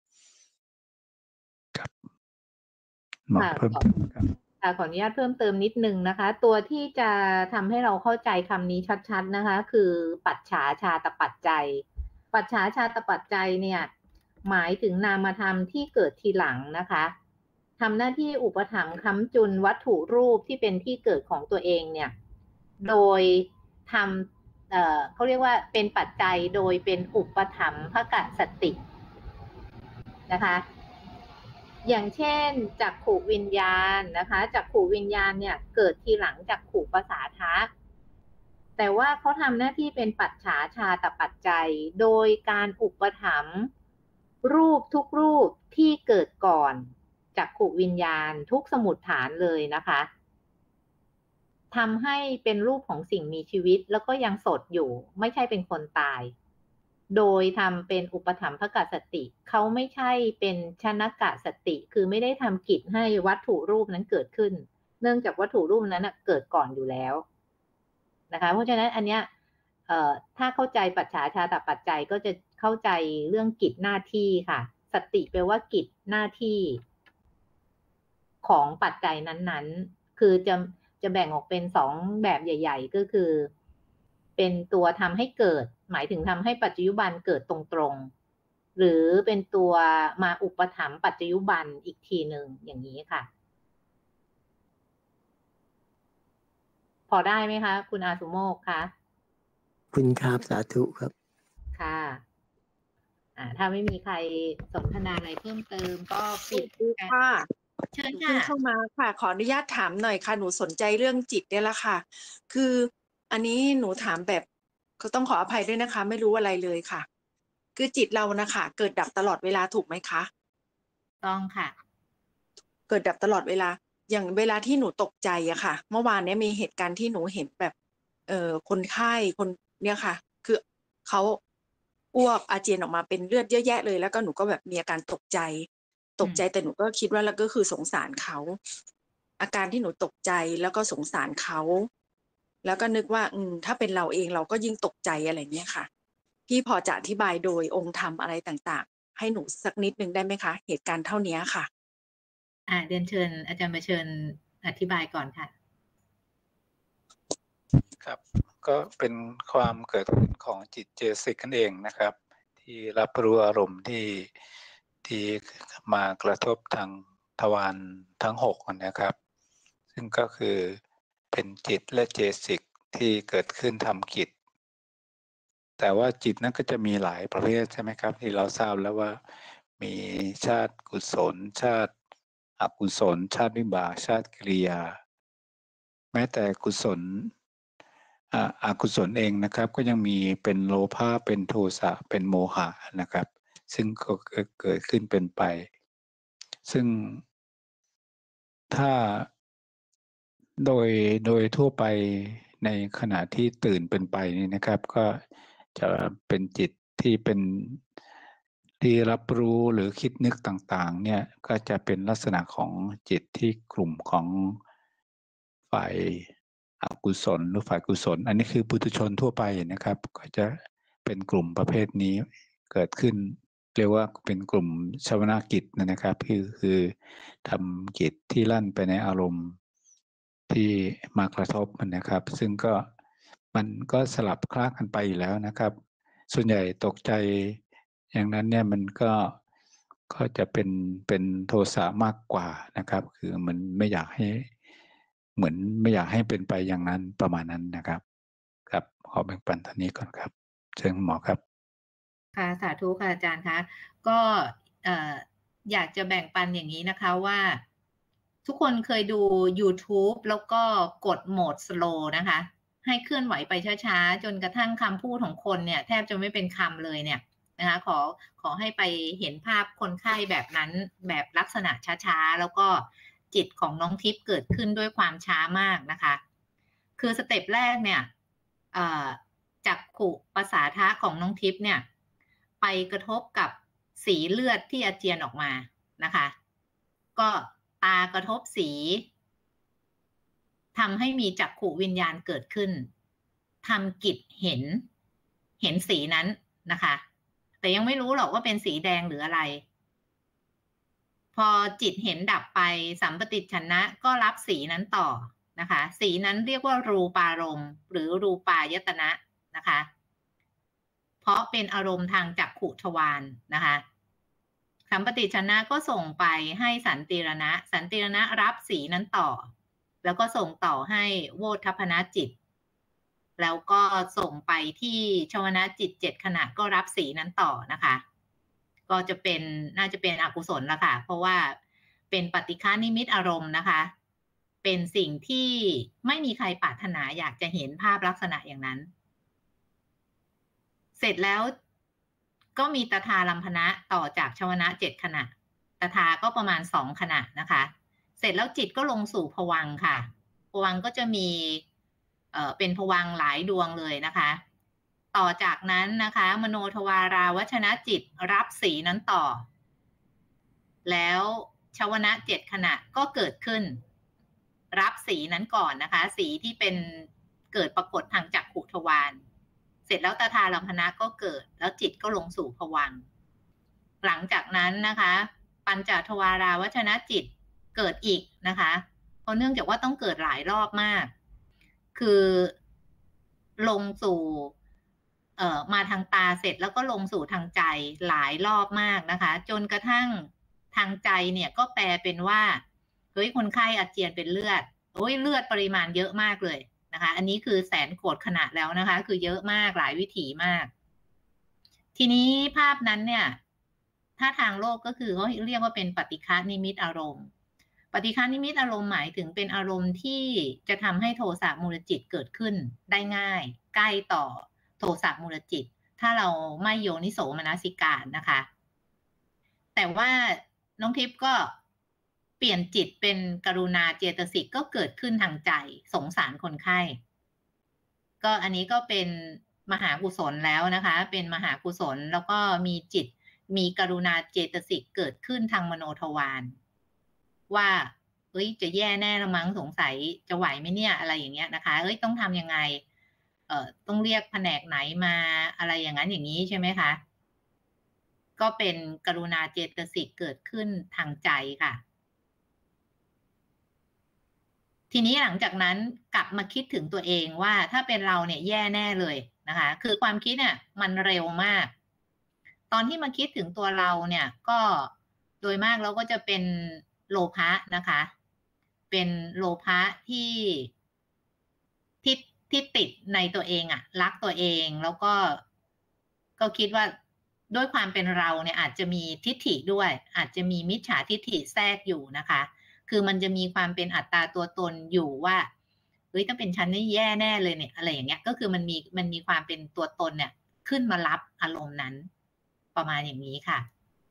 ครับเพิ่มเติมครับขออนุญาตเพิ่มเติมนิดนึงนะคะตัวที่จะทำให้เราเข้าใจคำนี้ชัดๆนะคะคือปัจฉาชาตปัจจัยปัจฉาชาตปัจจัยเนี่ยหมายถึงนามธรรมที่เกิดทีหลังนะคะทำหน้าที่อุปถัมภ์ค้ำจุนวัตถุรูปที่เป็นที่เกิดของตัวเองเนี่ยโดยทำเขาเรียกว่าเป็นปัจจัยโดยเป็นอุปถัมภกสตินะคะอย่างเช่นจักขุวิญญาณนะคะจักขุวิญญาณเนี่ยเกิดทีหลังจักขุปสาทะแต่ว่าเขาทำหน้าที่เป็นปัจฉาชาตปัจจัยโดยการอุปถัมภ์รูปทุกรูปที่เกิดก่อนจักขุวิญญาณทุกสมุฏฐานเลยนะคะทำให้เป็นรูปของสิ่งมีชีวิตแล้วก็ยังสดอยู่ไม่ใช่เป็นคนตายโดยทำเป็นอุปถัมภกสติเขาไม่ใช่เป็นชนกสติคือไม่ได้ทำกิจให้วัตถุรูปนั้นเกิดขึ้นเนื่องจากวัตถุรูปนั้นเกิดก่อนอยู่แล้วนะคะเพราะฉะนั้นอันเนี้ยถ้าเข้าใจปัจฉาชาตปัจจัยก็จะเข้าใจเรื่องกิจหน้าที่ค่ะสติแปลว่ากิจหน้าที่ของปัจจัยนั้นๆคือจะแบ่งออกเป็น2แบบใหญ่ๆก็คือเป็นตัวทำให้เกิดหมายถึงทำให้ปัจจุบันเกิดตรงๆหรือเป็นตัวมาอุปถัมภ์ปัจจุบันอีกทีหนึ่งอย่างนี้ค่ะพอได้ไหมคะคุณอาสุโมกคะคุณครับสาธุครับค่ะถ้าไม่มีใครสนทนาอะไรเพิ่มเติมก็ปิดค่ะเชิญค่ะเพิ่งเข้ามาค่ะขออนุญาตถามหน่อยค่ะหนูสนใจเรื่องจิตเนี่ยแหละค่ะคืออันนี้หนูถามแบบก็ต้องขออภัยด้วยนะคะไม่รู้อะไรเลยค่ะคือจิตเรานะคะเกิดดับตลอดเวลาถูกไหมคะต้องค่ะเกิดดับตลอดเวลาอย่างเวลาที่หนูตกใจอะค่ะเมื่อวานนี้มีเหตุการณ์ที่หนูเห็นแบบคนไข้คนเนี่ยค่ะคือเขาอ้วกอาเจียนออกมาเป็นเลือดเยอะแยะเลยแล้วก็หนูก็แบบมีอาการตกใจแต่หนูก็คิดว่าแล้วก็คือสงสารเขาอาการที่หนูตกใจแล้วก็สงสารเขาแล้วก็นึกว่าถ้าเป็นเราเองเราก็ยิ่งตกใจอะไรเงี้ยค่ะพี่พอจะอธิบายโดยองค์ธรรมอะไรต่างๆให้หนูสักนิดนึงได้ไหมคะเหตุการณ์เท่านี้ค่ะเรียนเชิญอาจารย์มาเชิญอธิบายก่อนค่ะครับก็เป็นความเกิดขึ้นของจิตเจสิกนั่นเองนะครับที่รับรู้อารมณ์ที่มากระทบทางทวารทั้ง6นะครับซึ่งก็คือเป็นจิตและเจสิกที่เกิดขึ้นทำกิจแต่ว่าจิตนั้นก็จะมีหลายประเภทใช่ไหมครับที่เราทราบแล้วว่ามีชาติกุศลชาติอกุศลชาติวิบากชาติกิริยาแม้แต่กุศลอกุศลเองนะครับก็ยังมีเป็นโลภะเป็นโทสะเป็นโมหะนะครับซึ่งก็เกิดขึ้นเป็นไปซึ่งถ้าโดยทั่วไปในขณะที่ตื่นเป็นไปนี่นะครับก็จะเป็นจิตที่เป็นที่รับรู้หรือคิดนึกต่างๆเนี่ยก็จะเป็นลักษณะของจิตที่กลุ่มของฝ่ายอกุศลหรือฝ่ายกุศลอันนี้คือปุถุชนทั่วไปนะครับก็จะเป็นกลุ่มประเภทนี้เกิดขึ้นเรียกว่าเป็นกลุ่มชวนากิจนะครับคือทำกิจที่ลั่นไปในอารมณ์ที่มากระทบนะครับซึ่งก็มันก็สลับคลากันไปอยู่แล้วนะครับส่วนใหญ่ตกใจอย่างนั้นเนี่ยมันก็จะเป็นโทสะมากกว่านะครับคือมันไม่อยากให้เหมือนไม่อยากให้เป็นไปอย่างนั้นประมาณนั้นนะครับครับขอแบ่งปันเท่านี้ก่อนครับเชิญหมอครับค่ะสาธุค่ะอาจารย์คะก็อยากจะแบ่งปันอย่างนี้นะคะว่าทุกคนเคยดู YouTube แล้วก็กดโหมด slow นะคะให้เคลื่อนไหวไปช้าๆจนกระทั่งคำพูดของคนเนี่ยแทบจะไม่เป็นคำเลยเนี่ยนะคะขอให้ไปเห็นภาพคนไข้แบบนั้นแบบลักษณะช้าๆแล้วก็จิตของน้องทิพย์เกิดขึ้นด้วยความช้ามากนะคะคือสเต็ปแรกเนี่ยจักขุประสาทะของน้องทิพย์เนี่ยไปกระทบกับสีเลือดที่อาเจียนออกมานะคะก็ตากระทบสีทำให้มีจักขุวิญญาณเกิดขึ้นทำกิจเห็นสีนั้นนะคะแต่ยังไม่รู้หรอกว่าเป็นสีแดงหรืออะไรพอจิตเห็นดับไปสัมปติชนะก็รับสีนั้นต่อนะคะสีนั้นเรียกว่ารูปารมณ์หรือรูปายตนะนะคะเพราะเป็นอารมณ์ทางจักขุทวารนะคะสัมปติชนะก็ส่งไปให้สันติรณะสันติรณะรับสีนั้นต่อแล้วก็ส่งต่อให้โวทัพพนจิตแล้วก็ส่งไปที่ชวนะจิต7ขณะก็รับสีนั้นต่อนะคะก็จะน่าจะเป็นอกุศลละค่ะเพราะว่าเป็นปฏิฆานิมิตอารมณ์นะคะเป็นสิ่งที่ไม่มีใครปรารถนาอยากจะเห็นภาพลักษณะอย่างนั้นเสร็จแล้วก็มีตถาลัมพนะต่อจากชวนะ7ขณะตถาก็ประมาณ2ขณะนะคะเสร็จแล้วจิตก็ลงสู่ภวังค์ค่ะภวังค์ก็จะมีเป็นภวังค์หลายดวงเลยนะคะต่อจากนั้นนะคะมโนทวาราวชนะจิตรับสีนั้นต่อแล้วชวนะ7ขณะก็เกิดขึ้นรับสีนั้นก่อนนะคะสีที่เป็นเกิดปรากฏทางจักขุทวารเสร็จแล้วตถาลัมพนะก็เกิดแล้วจิตก็ลงสู่ภวังค์หลังจากนั้นนะคะปัญจทวาราวชนะจิตเกิดอีกนะคะเพราะเนื่องจากว่าต้องเกิดหลายรอบมากคือลงสู่มาทางตาเสร็จแล้วก็ลงสู่ทางใจหลายรอบมากนะคะจนกระทั่งทางใจเนี่ยก็แปลเป็นว่าเฮ้ยคนไข้อาเจียนเป็นเลือดโอ้ยเลือดปริมาณเยอะมากเลยนะคะอันนี้คือแสนโกรธขณะแล้วนะคะคือเยอะมากหลายวิถีมากทีนี้ภาพนั้นเนี่ยถ้าทางโลกก็คือเขาเรียกว่าเป็นปฏิฆะนิมิตอารมณ์ปฏิฆะนิมิตอารมณ์หมายถึงเป็นอารมณ์ที่จะทำให้โทสะมูลจิตเกิดขึ้นได้ง่ายใกล้ต่อโทสะมูลจิตถ้าเราไม่โยนิโสมนสิการนะคะแต่ว่าน้องทิพย์ก็เปลี่ยนจิตเป็นกรุณาเจตสิกก็เกิดขึ้นทางใจสงสารคนไข้ก็อันนี้ก็เป็นมหากุศลแล้วนะคะเป็นมหากุศลแล้วก็มีจิตมีกรุณาเจตสิกเกิดขึ้นทางมโนทวารว่าเอ้ยจะแย่แน่ละมั้งสงสัยจะไหวไหมเนี่ยอะไรอย่างเงี้ยนะคะเอ้ยต้องทำยังไงต้องเรียกแผนกไหนมาอะไรอย่างนั้นอย่างนี้ใช่ไหมคะก็เป็นกรุณาเจตสิกเกิดขึ้นทางใจค่ะทีนี้หลังจากนั้นกลับมาคิดถึงตัวเองว่าถ้าเป็นเราเนี่ยแย่แน่เลยนะคะคือความคิดเนี่ยมันเร็วมากตอนที่มาคิดถึงตัวเราเนี่ยก็โดยมากเราก็จะเป็นโลภะนะคะเป็นโลภะที่ติดในตัวเองอ่ะรักตัวเองแล้วก็คิดว่าด้วยความเป็นเราเนี่ยอาจจะมีทิฏฐิด้วยอาจจะมีมิจฉาทิฏฐิแทรกอยู่นะคะคือมันจะมีความเป็นอัตตาตัวตนอยู่ว่าเฮ้ยถ้าเป็นฉันนี่แย่แน่เลยเนี่ยอะไรอย่างเงี้ยก็คือมันมีความเป็นตัวตนเนี่ยขึ้นมารับอารมณ์นั้นประมาณอย่างนี้ค่ะ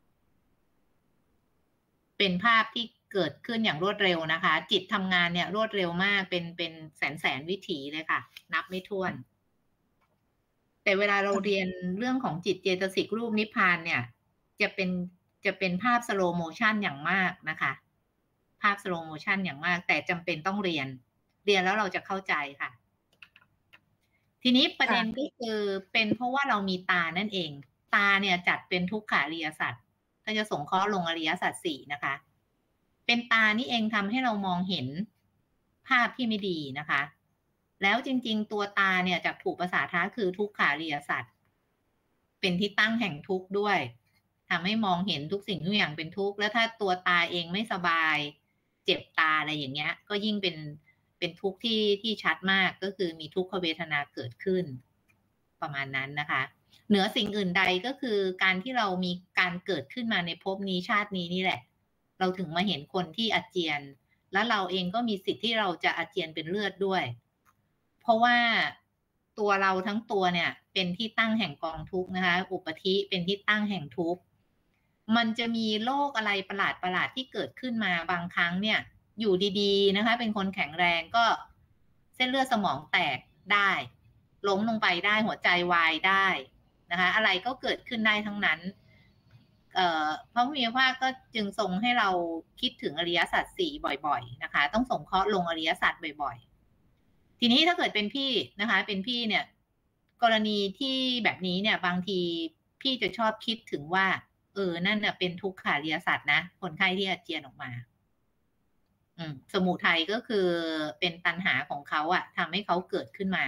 เป็นภาพที่เกิดขึ้นอย่างรวดเร็วนะคะจิตทำงานเนี่ยรวดเร็วมากเป็นแสนวิถีเลยค่ะนับไม่ถ้วนแต่เวลาเราเรียนเรื่องของจิตเจตสิกรูปนิพพานเนี่ยจะเป็นภาพสโลโมชันอย่างมากนะคะภาพสโลโมชันอย่างมากแต่จำเป็นต้องเรียนแล้วเราจะเข้าใจค่ะทีนี้ประเด็นก็คือเป็นเพราะว่าเรามีตานั่นเองตาเนี่ยจัดเป็นทุกขาริยสัจถ้าจะสงเคราะห์ลงอริยสัจ4นะคะเป็นตานี่เองทำให้เรามองเห็นภาพที่ไม่ดีนะคะแล้วจริงๆตัวตาเนี่ยจากถูกภาษาท้าคือทุกขาริยสัจเป็นที่ตั้งแห่งทุกข์ด้วยทำให้มองเห็นทุกสิ่งทุกอย่างเป็นทุกข์แล้วถ้าตัวตาเองไม่สบายเจ็บตาอะไรอย่างเงี้ยก็ยิ่งเป็นทุกข์ที่ชัดมากก็คือมีทุกขเวทนาเกิดขึ้นประมาณนั้นนะคะเหนือสิ่งอื่นใดก็คือการที่เรามีการเกิดขึ้นมาในภพนี้ชาตินี้นี่แหละเราถึงมาเห็นคนที่อาเจียนแล้วเราเองก็มีสิทธิ์ที่เราจะอาเจียนเป็นเลือดด้วยเพราะว่าตัวเราทั้งตัวเนี่ยเป็นที่ตั้งแห่งกองทุกข์นะคะอุปธิเป็นที่ตั้งแห่งทุกข์มันจะมีโรคอะไรประหลาดที่เกิดขึ้นมาบางครั้งเนี่ยอยู่ดีๆนะคะเป็นคนแข็งแรงก็เส้นเลือดสมองแตกได้ล้มลงไปได้หัวใจวายได้นะคะอะไรก็เกิดขึ้นได้ทั้งนั้นพระพุทธเจ้าก็จึงทรงให้เราคิดถึงอริยสัจ4บ่อยๆนะคะต้องสงเคราะห์ลงอริยสัจบ่อยๆทีนี้ถ้าเกิดเป็นพี่นะคะเป็นพี่เนี่ยกรณีที่แบบนี้เนี่ยบางทีพี่จะชอบคิดถึงว่านั่นน่ะเป็นทุกขาริยสัจนะคนไข้ที่อาเจียนออกมาสมุทัยก็คือเป็นตัณหาของเขาอะทำให้เขาเกิดขึ้นมา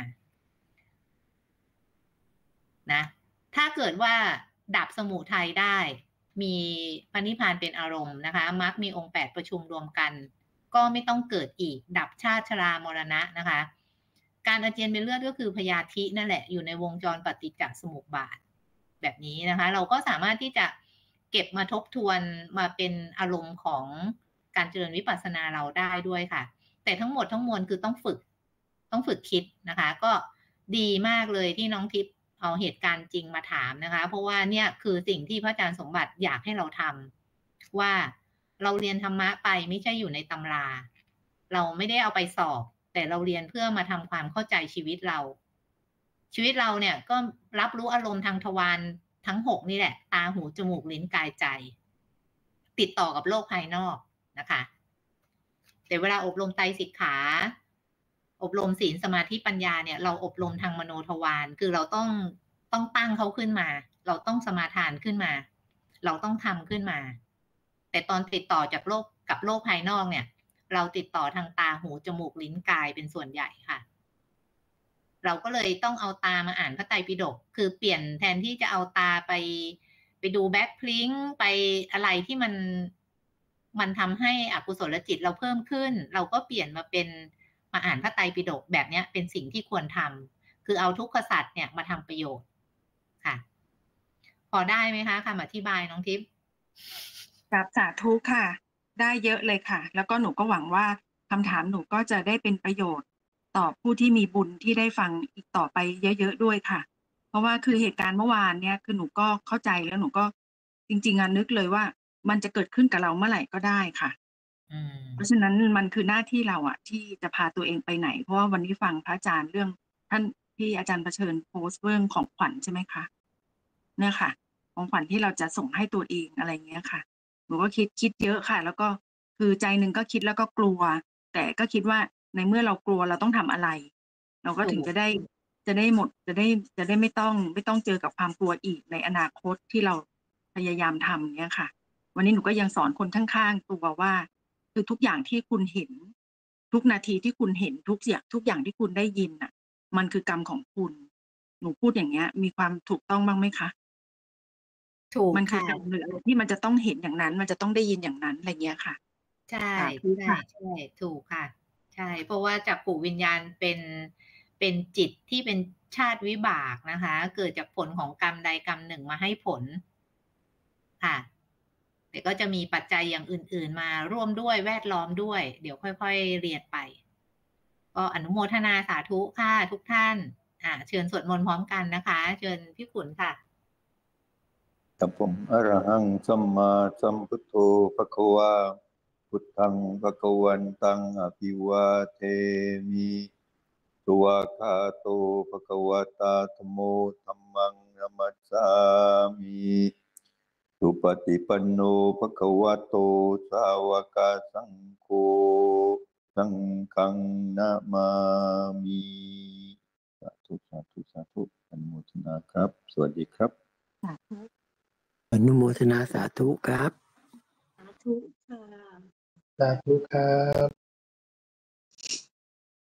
นะถ้าเกิดว่าดับสมุทัยได้มีพระนิพพานเป็นอารมณ์นะคะมรรคมีองค์8ประชุมรวมกันก็ไม่ต้องเกิดอีกดับชาติชรามรณะนะคะการอาเจียนเป็นเลือดก็คือพยาธินั่นแหละอยู่ในวงจรปฏิจจสมุปบาทแบบนี้นะคะเราก็สามารถที่จะเก็บมาทบทวนมาเป็นอารมณ์ของการเจริญวิปัสสนาเราได้ด้วยค่ะแต่ทั้งหมดทั้งมวลคือต้องฝึกคิดนะคะก็ดีมากเลยที่น้องทิพย์เอาเหตุการณ์จริงมาถามนะคะเพราะว่าเนี่ยคือสิ่งที่พระอาจารย์สมบัติอยากให้เราทำว่าเราเรียนธรรมะไปไม่ใช่อยู่ในตำราเราไม่ได้เอาไปสอบแต่เราเรียนเพื่อมาทำความเข้าใจชีวิตเราเนี่ยก็รับรู้อารมณ์ทางทวารทั้ง6นี่แหละตาหูจมูกลิ้นกายใจติดต่อกับโลกภายนอกนะคะแต่เวลาอบรมไตรสิกขาอบรมศีลสมาธิปัญญาเนี่ยเราอบรมทางมโนทวารคือเราต้องตั้งเขาขึ้นมาเราต้องสมาทานขึ้นมาเราต้องทำขึ้นมาแต่ตอนติดต่อจากโลกกับโลกภายนอกเนี่ยเราติดต่อทางตาหูจมูกลิ้นกายเป็นส่วนใหญ่ค่ะเราก็เลยต้องเอาตามาอ่านพระไตรปิฎกคือเปลี่ยนแทนที่จะเอาตาไปดูแบ็คพลิงไปอะไรที่มันทำให้อกุศลจิตเราเพิ่มขึ้นเราก็เปลี่ยนมาอ่านพระไตรปิฎกแบบนี้เป็นสิ่งที่ควรทำคือเอาทุกขสัตว์เนี่ยมาทำประโยชน์ค่ะพอได้ไหมคะคำอธิบายน้องทิพย์ครับสาธุค่ะได้เยอะเลยค่ะแล้วก็หนูก็หวังว่าคำถามหนูก็จะได้เป็นประโยชน์ต่อผู้ที่มีบุญที่ได้ฟังอีกต่อไปเยอะๆด้วยค่ะเพราะว่าคือเหตุการณ์เมื่อวานเนี่ยคือหนูก็เข้าใจแล้วหนูก็จริงๆนึกเลยว่ามันจะเกิดขึ้นกับเราเมื่อไหร่ก็ได้ค่ะเพราะฉะนั้นมันคือหน้าที่เราอะที่จะพาตัวเองไปไหนเพราะว่าวันนี้ฟังพระอาจารย์เรื่องท่านที่อาจารย์ประเชิญโพสต์เรื่องของขวัญใช่ไหมคะเนี่ยค่ะของขวัญที่เราจะส่งให้ตัวเองอะไรเงี้ยค่ะหนูก็คิดเยอะค่ะแล้วก็คือใจหนึ่งก็คิดแล้วก็กลัวแต่ก็คิดว่าในเมื่อเรากลัวเราต้องทำอะไรเราก็ถึงจะได้หมดจะได้ไม่ต้องเจอกับความกลัวอีกในอนาคตที่เราพยายามทำเนี้ยค่ะวันนี้หนูก็ยังสอนคนข้างๆตัวว่าคือทุกอย่างที่คุณเห็นทุกนาทีที่คุณเห็นทุกอย่างที่คุณได้ยินน่ะมันคือกรรมของคุณหนูพูดอย่างเงี้ยมีความถูกต้องบ้างไหมคะถูกมันคือค่ะกรรมหรืออะไรที่มันจะต้องเห็นอย่างนั้นมันจะต้องได้ยินอย่างนั้นอะไรเงี้ยค่ะใช่สาธุค่ะใช่ถูกค่ะใช่เพราะว่าจักขุวิญญาณเป็นจิตที่เป็นชาติวิบากนะคะเกิดจากผลของกรรมใดกรรมหนึ่งมาให้ผลค่ะแต่ก็จะมีปัจจัยอย่างอื่นๆมาร่วมด้วยแวดล้อมด้วยเดี๋ยวค่อยๆเรียนไปก็อนุโมทนาสาธุค่ะทุกท่านเชิญสวดมนต์พร้อมกันนะคะเชิญพี่ขุนค่ะตัพพมอรหังสัมมาสัมพุทโธภควาพุทธังภควันตังอภิวาเทมิสวากขาโตภควตาธัมโมธัมมังนัมมัสสามิสุปฏิปันโนภควโตสาวกสังโฆสังฆังนะมามิสาธุสาธุสาธุอนุโมทนาครับสวัสดีครับสาธุอนุโมทนาสาธุครับสาธุค่ะสาธุครับ